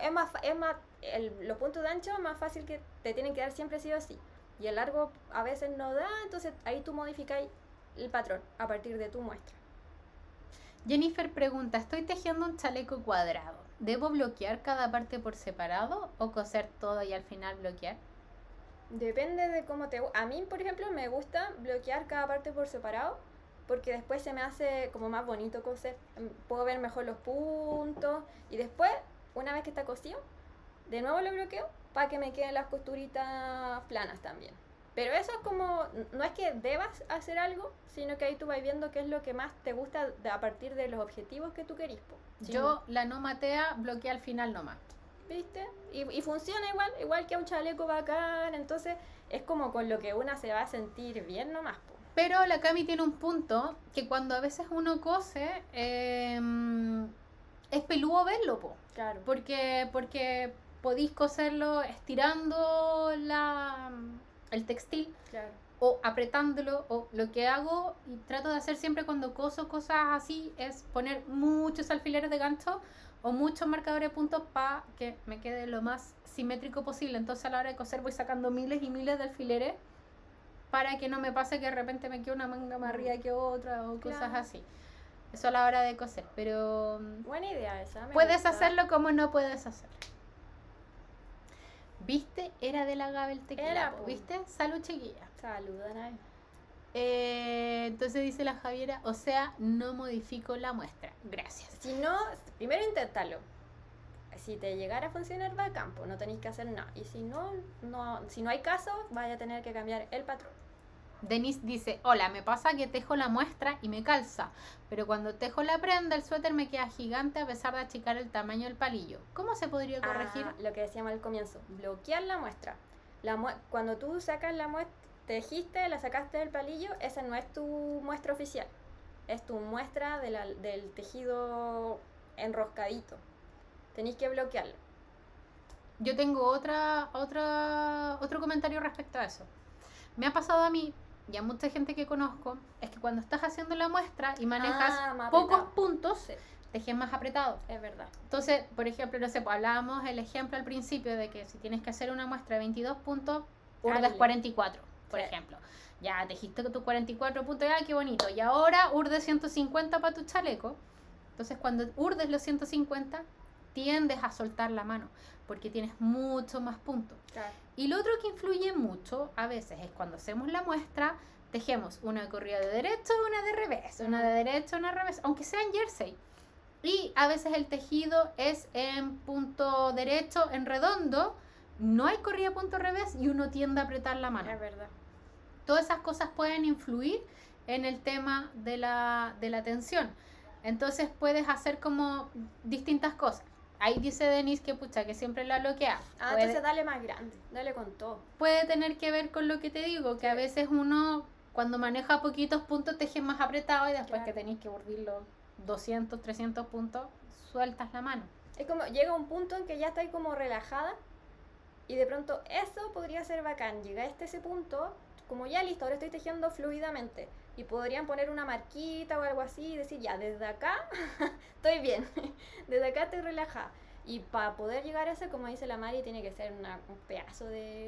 los puntos de ancho es más fácil que te tienen que dar siempre sí o sí. Y el largo a veces no da, entonces ahí tú modificáis el patrón a partir de tu muestra. Jennifer pregunta, estoy tejiendo un chaleco cuadrado. ¿Debo bloquear cada parte por separado o coser todo y al final bloquear? Depende de cómo a mí, por ejemplo, me gusta bloquear cada parte por separado porque después se me hace como más bonito coser. Puedo ver mejor los puntos y después, una vez que está cosido, de nuevo lo bloqueo para que me queden las costuritas planas también. Pero eso es como, no es que debas hacer algo, sino que ahí tú vas viendo qué es lo que más te gusta a partir de los objetivos que tú querís. Yo, la no matea, bloquea al final nomás. ¿Viste? Y funciona igual que un chaleco bacán, entonces es como con lo que una se va a sentir bien nomás. Pero la Cami tiene un punto que cuando a veces uno cose, es peludo verlo, po. Claro. Porque podéis coserlo estirando el textil, claro, o apretándolo, o lo que hago y trato de hacer siempre cuando coso cosas así es poner muchos alfileres de gancho o muchos marcadores de puntos para que me quede lo más simétrico posible. Entonces a la hora de coser voy sacando miles y miles de alfileres para que no me pase que de repente me quede una manga más arriba que otra o cosas así. Eso a la hora de coser, pero buena idea esa. Puedes hacerlo como no puedes hacerlo. ¿Viste? Era de la Gabel tequila, ¿viste? Salud, chiquilla. Salud, Ana. Entonces dice la Javiera, o sea, no modifico la muestra. Gracias. Si no, primero inténtalo. Si te llegara a funcionar, va a campo, no tenéis que hacer nada. Y si no hay caso, vaya a tener que cambiar el patrón. Denise dice, hola, me pasa que tejo la muestra y me calza, pero cuando tejo la prenda, el suéter me queda gigante a pesar de achicar el tamaño del palillo. ¿Cómo se podría corregir? Lo que decíamos al comienzo, bloquear la muestra. Cuando tú sacas la muestra, tejiste, la sacaste del palillo, esa no es tu muestra oficial. es tu muestra del tejido enroscadito. Tenéis que bloquearlo. Yo tengo otro comentario respecto a eso. Me ha pasado a mí y a mucha gente que conozco, es que cuando estás haciendo la muestra y manejas pocos puntos, sí, tejes más apretado. es verdad. Entonces, por ejemplo, no sé, pues hablábamos el ejemplo al principio de que si tienes que hacer una muestra de 22 puntos, urdes 44, por ejemplo. Ya tejiste tus 44 puntos, ya qué bonito. Y ahora urdes 150 para tu chaleco. Entonces, cuando urdes los 150, tiendes a soltar la mano, porque tienes mucho más puntos. Claro. Y lo otro que influye mucho a veces es cuando hacemos la muestra, tejemos una corrida de derecho, una de revés, una de derecho, una de revés, aunque sea en jersey. Y a veces el tejido es en punto derecho, en redondo, no hay corrida punto revés y uno tiende a apretar la mano. Es verdad. Todas esas cosas pueden influir en el tema de la tensión. Entonces puedes hacer como distintas cosas. Ahí dice Denise que pucha, que siempre la bloquea. Entonces dale más grande, dale con todo. Puede tener que ver con lo que te digo, que a veces uno cuando maneja poquitos puntos teje más apretado y después que tenéis que urdir los 200, 300 puntos, sueltas la mano. Es como, llega un punto en que ya estáis como relajada y de pronto eso podría ser bacán. Llegaste a ese punto, como ya listo, ahora estoy tejiendo fluidamente. Y podrían poner una marquita o algo así y decir, ya, desde acá estoy bien, desde acá estoy relajada. Y para poder llegar a eso, como dice la Mari, tiene que ser un pedazo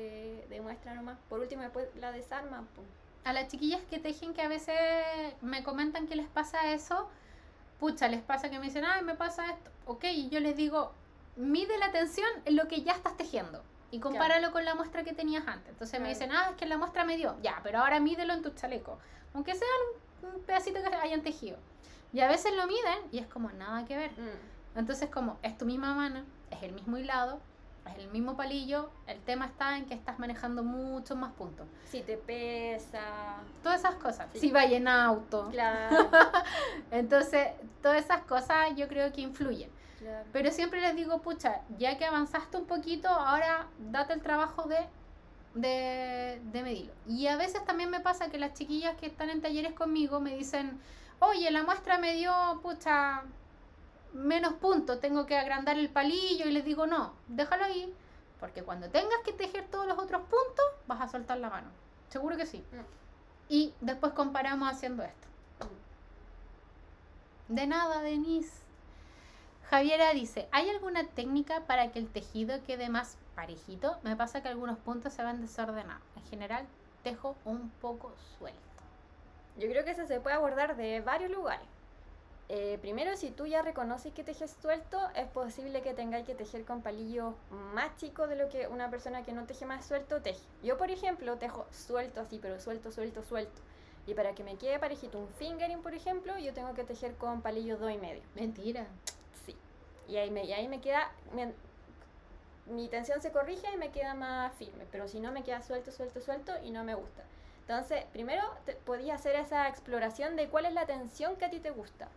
de muestra nomás. Por último, después la desarman. Pum. A las chiquillas que tejen, que a veces me comentan que les pasa eso, pucha, les pasa que me dicen, ay, me pasa esto. Ok, y yo les digo, mide la tensión en lo que ya estás tejiendo. Y compáralo con la muestra que tenías antes. Entonces me dicen, es que la muestra me dio. Ya, pero ahora mídelo en tu chaleco. Aunque sea un pedacito que hayan tejido. Y a veces lo miden y es como nada que ver. Entonces como es tu misma mano, es el mismo hilado, es el mismo palillo, el tema está en que estás manejando muchos más puntos. Si te pesa. Todas esas cosas. Sí. Si vaya en auto. Claro. Entonces, todas esas cosas yo creo que influyen. Claro. Pero siempre les digo, pucha, ya que avanzaste un poquito, ahora date el trabajo de medirlo. Y a veces también me pasa que las chiquillas que están en talleres conmigo me dicen, oye, la muestra me dio, pucha, menos puntos, tengo que agrandar el palillo. Y les digo, no, déjalo ahí, porque cuando tengas que tejer todos los otros puntos, vas a soltar la mano. Seguro que sí. Y después comparamos haciendo esto. De nada, Denise. Javiera dice, ¿hay alguna técnica para que el tejido quede más parejito? Me pasa que algunos puntos se van desordenados. En general, tejo un poco suelto. Yo creo que eso se puede abordar de varios lugares. Primero, si tú ya reconoces que tejes suelto, es posible que tengáis que tejer con palillos más chicos de lo que una persona que no teje más suelto teje. Yo, por ejemplo, tejo suelto así, pero suelto. Y para que me quede parejito un fingering, por ejemplo, yo tengo que tejer con palillos 2,5. Mentira. Sí. Y ahí me queda... Mi tensión se corrige y me queda más firme. Pero si no, me queda suelto y no me gusta. Entonces, primero podías hacer esa exploración de cuál es la tensión que a ti te gusta.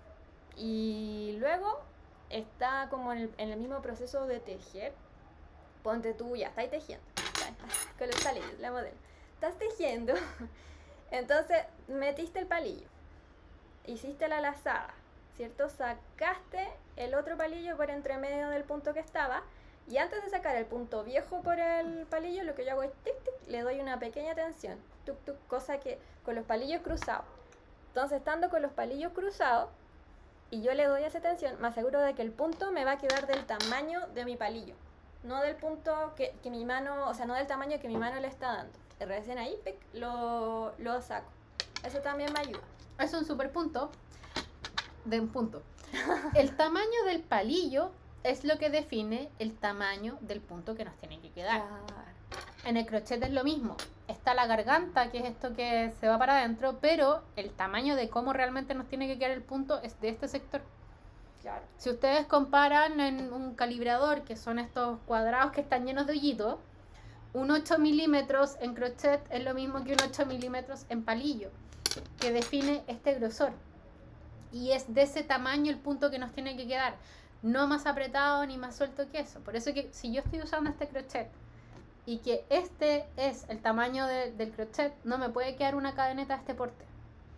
Y luego está como en el mismo proceso de tejer. Ponte tú, ya estáis tejiendo. Con los palillos, la modelo. Estás tejiendo. Entonces, metiste el palillo. Hiciste la lazada, ¿cierto? Sacaste el otro palillo por entre medio del punto que estaba. Y antes de sacar el punto viejo por el palillo, lo que yo hago es tic, tic, le doy una pequeña tensión. Tuc, tuc, cosa que con los palillos cruzados. Entonces, estando con los palillos cruzados, y yo le doy esa tensión, me aseguro de que el punto me va a quedar del tamaño de mi palillo. No del punto que mi mano, o sea, no del tamaño que mi mano le está dando. Recién ahí, pic, lo saco. Eso también me ayuda. Es un super punto. De un punto. El tamaño del palillo es lo que define el tamaño del punto que nos tiene que quedar. Claro. En el crochet es lo mismo. Está la garganta, que es esto que se va para adentro, pero el tamaño de cómo realmente nos tiene que quedar el punto es de este sector. Claro. Si ustedes comparan en un calibrador, que son estos cuadrados que están llenos de hoyitos, un 8 milímetros en crochet es lo mismo que un 8 milímetros en palillo, que define este grosor. Y es de ese tamaño el punto que nos tiene que quedar. No más apretado ni más suelto que eso. Por eso que si yo estoy usando este crochet y que este es el tamaño del crochet, no me puede quedar una cadeneta de este porte.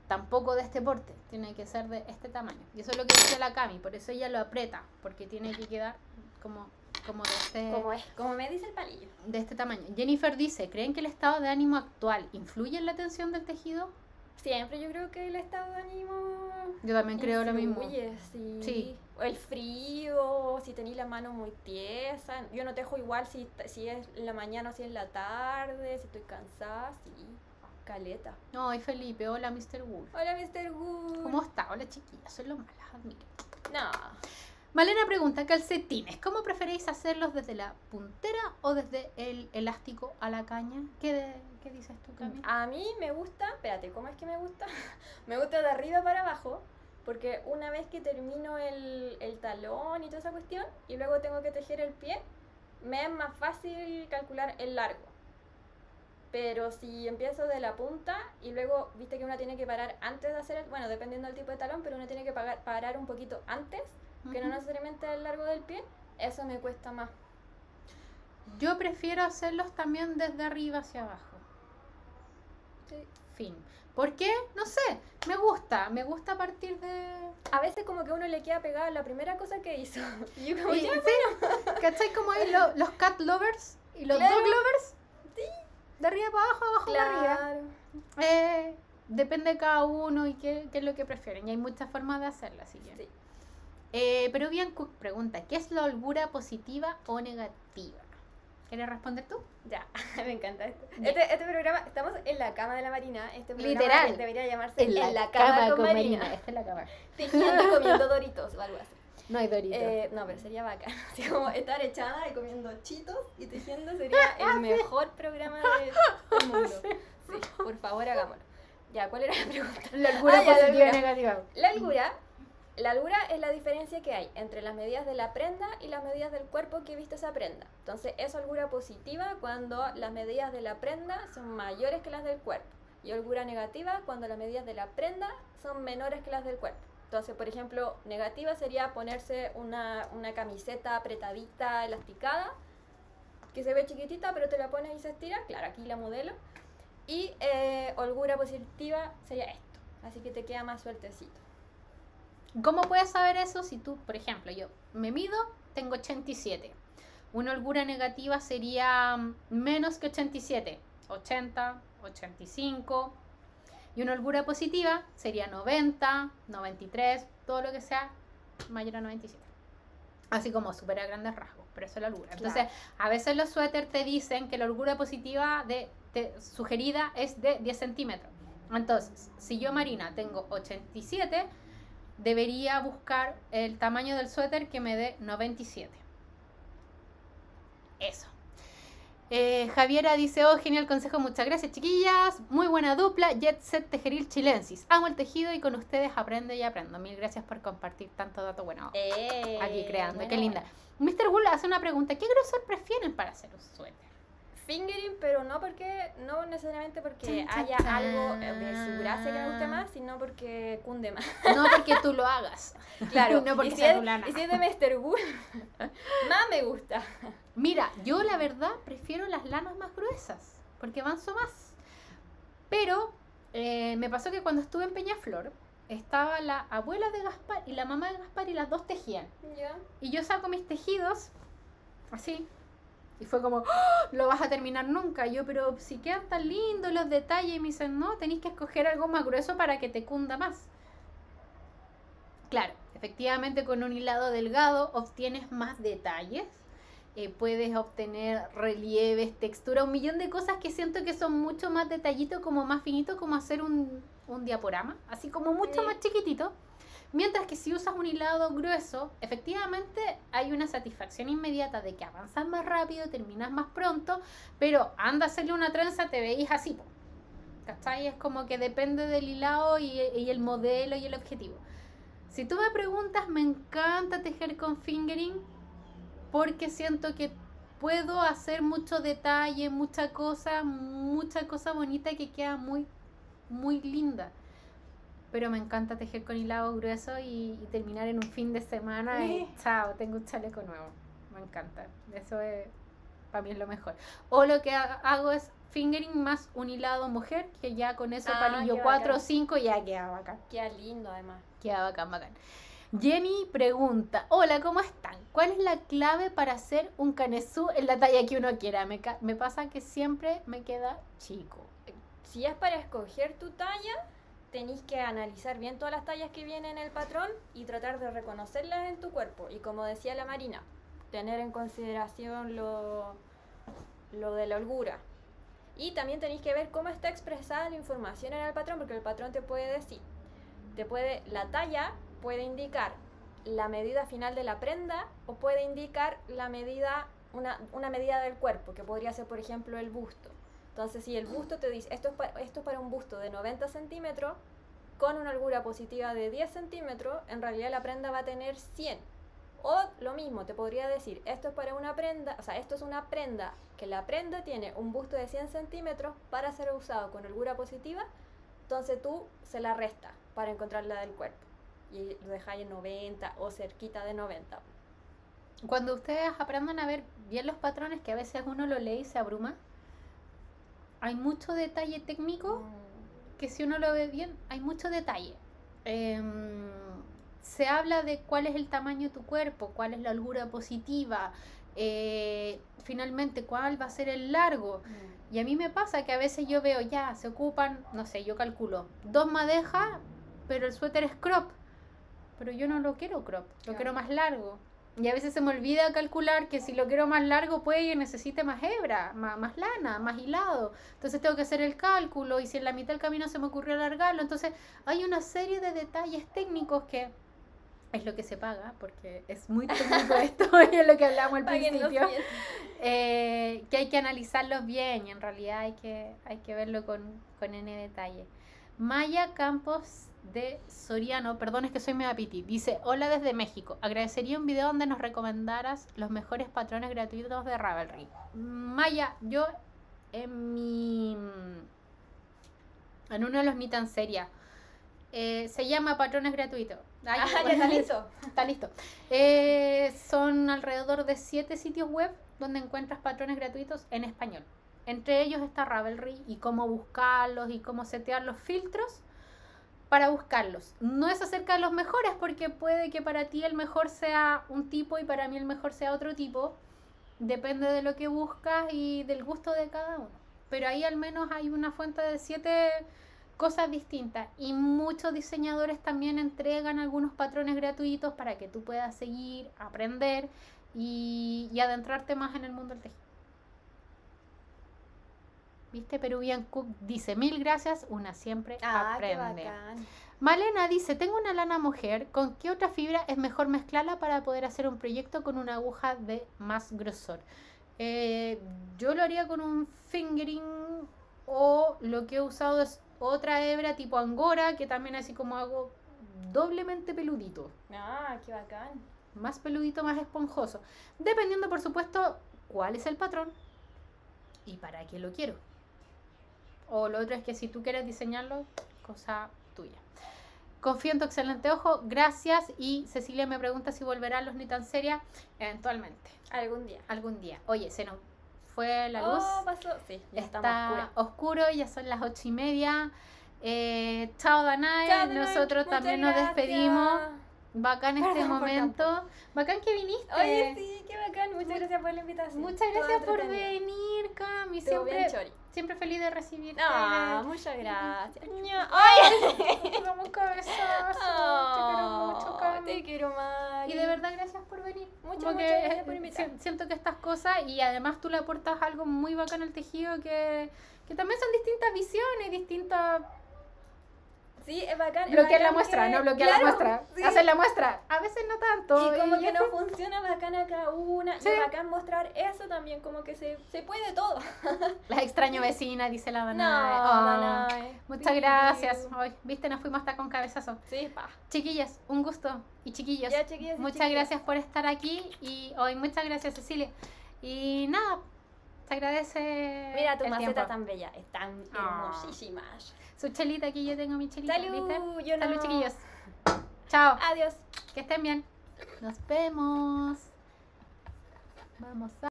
tampoco de este porte, tiene que ser de este tamaño. Y eso es lo que dice la Cami, por eso ella lo aprieta, porque tiene que quedar como de este... Como me dice el palillo. De este tamaño. Jennifer dice, ¿creen que el estado de ánimo actual influye en la tensión del tejido? Siempre yo creo que el estado de ánimo... Yo también creo lo mismo. Sí. Sí. O el frío, si tenéis la mano muy tiesa. Yo no tejo igual si es en la mañana o si es en la tarde, si estoy cansada, sí. Caleta. Ay, Felipe, hola Mr. Wool. Hola, Mr. Wood. ¿Cómo está? Hola chiquillas, son los malas, admiro. No. Malena pregunta, calcetines, ¿cómo preferéis hacerlos desde la puntera o desde el elástico a la caña? ¿Qué dices tú, Cami? A mí me gusta, espérate, ¿cómo es que me gusta? Me gusta de arriba para abajo, porque una vez que termino el talón y toda esa cuestión, y luego tengo que tejer el pie, me es más fácil calcular el largo. Pero si empiezo de la punta y luego, viste que uno tiene que parar antes de hacer bueno, dependiendo del tipo de talón, pero uno tiene que parar un poquito antes, que no necesariamente el largo del pie, eso me cuesta más. Yo prefiero hacerlos también desde arriba hacia abajo. Sí. Fin. ¿Por qué? No sé, me gusta partir de... A veces como que uno le queda pegado a la primera cosa que hizo. Y yo como, Y, ya, sí, ¿cachai? Como hay los cat lovers y los Claro. dog lovers. Sí. De arriba para abajo, abajo para arriba. Claro. Depende de cada uno y qué es lo que prefieren. Y hay muchas formas de hacerlo, así que... Sí. Pero Bian Cook pregunta, ¿qué es la holgura positiva o negativa? ¿Quieres responder tú? Ya, me encanta esto. Ya. Este programa, estamos en la cama de la Marina. Este programa Literal. debería llamarse En la cama con Marina. Esta es la cama. Tejiendo y comiendo Doritos o algo así. No hay Doritos. No, pero sería bacán. Así como estar echada y comiendo chitos y tejiendo sería el mejor programa del mundo. Sí, por favor, hagámoslo. Ya, ¿cuál era la pregunta? La holgura ya, positiva la y negativa. La holgura es la diferencia que hay entre las medidas de la prenda y las medidas del cuerpo que viste esa prenda. Entonces, es holgura positiva cuando las medidas de la prenda son mayores que las del cuerpo. Y holgura negativa cuando las medidas de la prenda son menores que las del cuerpo. Entonces, por ejemplo, negativa sería ponerse una camiseta apretadita, elasticada, que se ve chiquitita, pero te la pones y se estira. Claro, aquí la modelo. Y holgura positiva sería esto. Así que te queda más sueltecito. ¿Cómo puedes saber eso si tú, por ejemplo, yo me mido, tengo 87? Una holgura negativa sería menos que 87, 80, 85. Y una holgura positiva sería 90, 93, todo lo que sea mayor a 97. Así como súper a grandes rasgos, pero eso es la holgura. Entonces, Claro. a veces los suéteres te dicen que la holgura positiva sugerida es de 10 centímetros. Entonces, si yo, Marina, tengo 87, debería buscar el tamaño del suéter que me dé 97. Eso. Javiera dice, oh, genial consejo, muchas gracias chiquillas, muy buena dupla, Jet Set Tejeril Chilensis, amo el tejido y con ustedes aprendo y aprendo, mil gracias por compartir tanto dato bueno aquí creando, qué linda. Mr. Wool hace una pregunta, ¿qué grosor prefieren para hacer un suéter? Fingering, pero no necesariamente porque Chan, chan, haya chan. algo de su gracia que me guste más, sino porque cunde más. No porque tú lo hagas, Claro, no porque y si sea es, tu lana. y si es de Mr. Wool, más me gusta. Mira, yo la verdad prefiero las lanas más gruesas, porque avanzo más. Pero me pasó que cuando estuve en Peñaflor, estaba la abuela de Gaspar y la mamá de Gaspar y las dos tejían. ¿Ya? Y yo saco mis tejidos, así, y fue como, ¡oh! Lo vas a terminar nunca. Y yo, pero si quedan tan lindos los detalles, y me dicen, no, tenéis que escoger algo más grueso para que te cunda más. Claro, efectivamente con un hilado delgado obtienes más detalles. Puedes obtener relieves, textura, un millón de cosas que siento que son mucho más detallitos, como más finito, como hacer un diaporama, así como mucho más chiquitito. Mientras que si usas un hilado grueso, efectivamente hay una satisfacción inmediata de que avanzas más rápido, terminas más pronto, pero anda a hacerle una trenza, te veis así, po. ¿Cachai? Es como que depende del hilado y el modelo y el objetivo. Si tú me preguntas, me encanta tejer con fingering, porque siento que puedo hacer mucho detalle, mucha cosa bonita que queda muy, muy linda. Pero me encanta tejer con hilado grueso y terminar en un fin de semana y chao, tengo un chaleco nuevo. Me encanta. Eso es para mí es lo mejor. O lo que hago es fingering más un hilado mujer, que ya con eso palillo 4 o 5 ya queda bacán. Queda lindo además. Queda bacán, bacán. Jenny pregunta, hola, ¿cómo están? ¿Cuál es la clave para hacer un canesú en la talla que uno quiera? Me pasa que siempre me queda chico. Si es para escoger tu talla, tenéis que analizar bien todas las tallas que vienen en el patrón y tratar de reconocerlas en tu cuerpo. Y como decía la Marina, tener en consideración lo de la holgura. Y también tenéis que ver cómo está expresada la información en el patrón, porque el patrón te puede decir, la talla puede indicar la medida final de la prenda o puede indicar la medida, una medida del cuerpo, que podría ser, por ejemplo, el busto. Entonces, si el busto te dice, esto es para un busto de 90 centímetros, con una holgura positiva de 10 centímetros, en realidad la prenda va a tener 100. O lo mismo, te podría decir, esto es para una prenda, o sea, esto es una prenda, que la prenda tiene un busto de 100 centímetros para ser usado con holgura positiva, entonces tú se la resta para encontrar la del cuerpo. Y lo dejáis en 90 o cerquita de 90. Cuando ustedes aprendan a ver bien los patrones, que a veces uno lo lee y se abruma, hay mucho detalle técnico que si uno lo ve bien, hay mucho detalle. Se habla de cuál es el tamaño de tu cuerpo, cuál es la holgura positiva, finalmente cuál va a ser el largo. Y a mí me pasa que a veces yo veo, ya, se ocupan, no sé, yo calculo, 2 madejas, pero el suéter es crop. Pero yo no lo quiero crop, lo quiero más largo. Y a veces se me olvida calcular que si lo quiero más largo puede que necesite más hebra, más lana, más hilado. Entonces tengo que hacer el cálculo y si en la mitad del camino se me ocurrió alargarlo. Entonces hay una serie de detalles técnicos que es lo que se paga, porque es muy técnico esto y es lo que hablamos al principio. Que hay que analizarlos bien y en realidad hay que verlo con N detalle. Maya Campos de Soriano, perdón, es que soy medio piti, dice, hola desde México, agradecería un video donde nos recomendaras los mejores patrones gratuitos de Ravelry. Maya, yo en uno de los ni tan seria, se llama patrones gratuitos. Ya está listo. Está listo. Son alrededor de 7 sitios web donde encuentras patrones gratuitos en español. Entre ellos está Ravelry y cómo buscarlos y cómo setear los filtros para buscarlos. No es acerca de los mejores porque puede que para ti el mejor sea un tipo y para mí el mejor sea otro tipo. Depende de lo que buscas y del gusto de cada uno. Pero ahí al menos hay una fuente de 7 cosas distintas y muchos diseñadores también entregan algunos patrones gratuitos para que tú puedas seguir, aprender y adentrarte más en el mundo del tejido. ¿Viste? Peruvian Cook dice, 1000 gracias, una siempre aprende. Qué bacán. Malena dice, tengo una lana mujer, ¿con qué otra fibra es mejor mezclarla para poder hacer un proyecto con una aguja de más grosor? Yo lo haría con un fingering o lo que he usado es otra hebra tipo angora, que también así como hago doblemente peludito. Qué bacán. Más peludito, más esponjoso. Dependiendo, por supuesto, cuál es el patrón y para qué lo quiero. O lo otro es que si tú quieres diseñarlo, cosa tuya. Confío en tu excelente ojo, gracias. Y Cecilia me pregunta si volverán los ni tan seria. Eventualmente. Algún día. Oye, se nos fue la luz. Pasó. Sí, ya está oscuro, ya son las 8:30. Chao, Danae. Nosotros también nos despedimos. Bacán este momento. Bacán que viniste. Oye, sí, qué bacán. Muchas gracias por la invitación. Muchas gracias por venir, Cami. Siempre feliz de recibirte. Muchas gracias. ¡Ay! Vamos cabezazo. Te quiero mucho, Cami. Te quiero más. Y de verdad, gracias por venir. Muchas gracias por invitarme. Siento que estas cosas, y además tú le aportas algo muy bacán al tejido, que también son distintas visiones, distintas... Sí, es bacán. Bloquear la muestra, no bloquear la muestra. Sí. Hacer la muestra. A veces no tanto. Y como que no funciona bacán a cada una. Sí. Y es bacán mostrar eso también, como que se puede todo. Las extraño vecinas, dice la Danae. Muchas gracias. Hoy, viste, nos fuimos hasta con cabezazo. Sí, Chiquillas, un gusto. Y chiquillos, chiquillas muchas gracias por estar aquí. Y hoy, muchas gracias, Cecilia. Y nada, te agradece. Mira, tu maceta tan bella. Están hermosísimas. Su chelita, aquí yo tengo mi chelita. Salud, ¿viste? yo no. Salud, chiquillos. Chao. Adiós. Que estén bien. Nos vemos. Vamos a...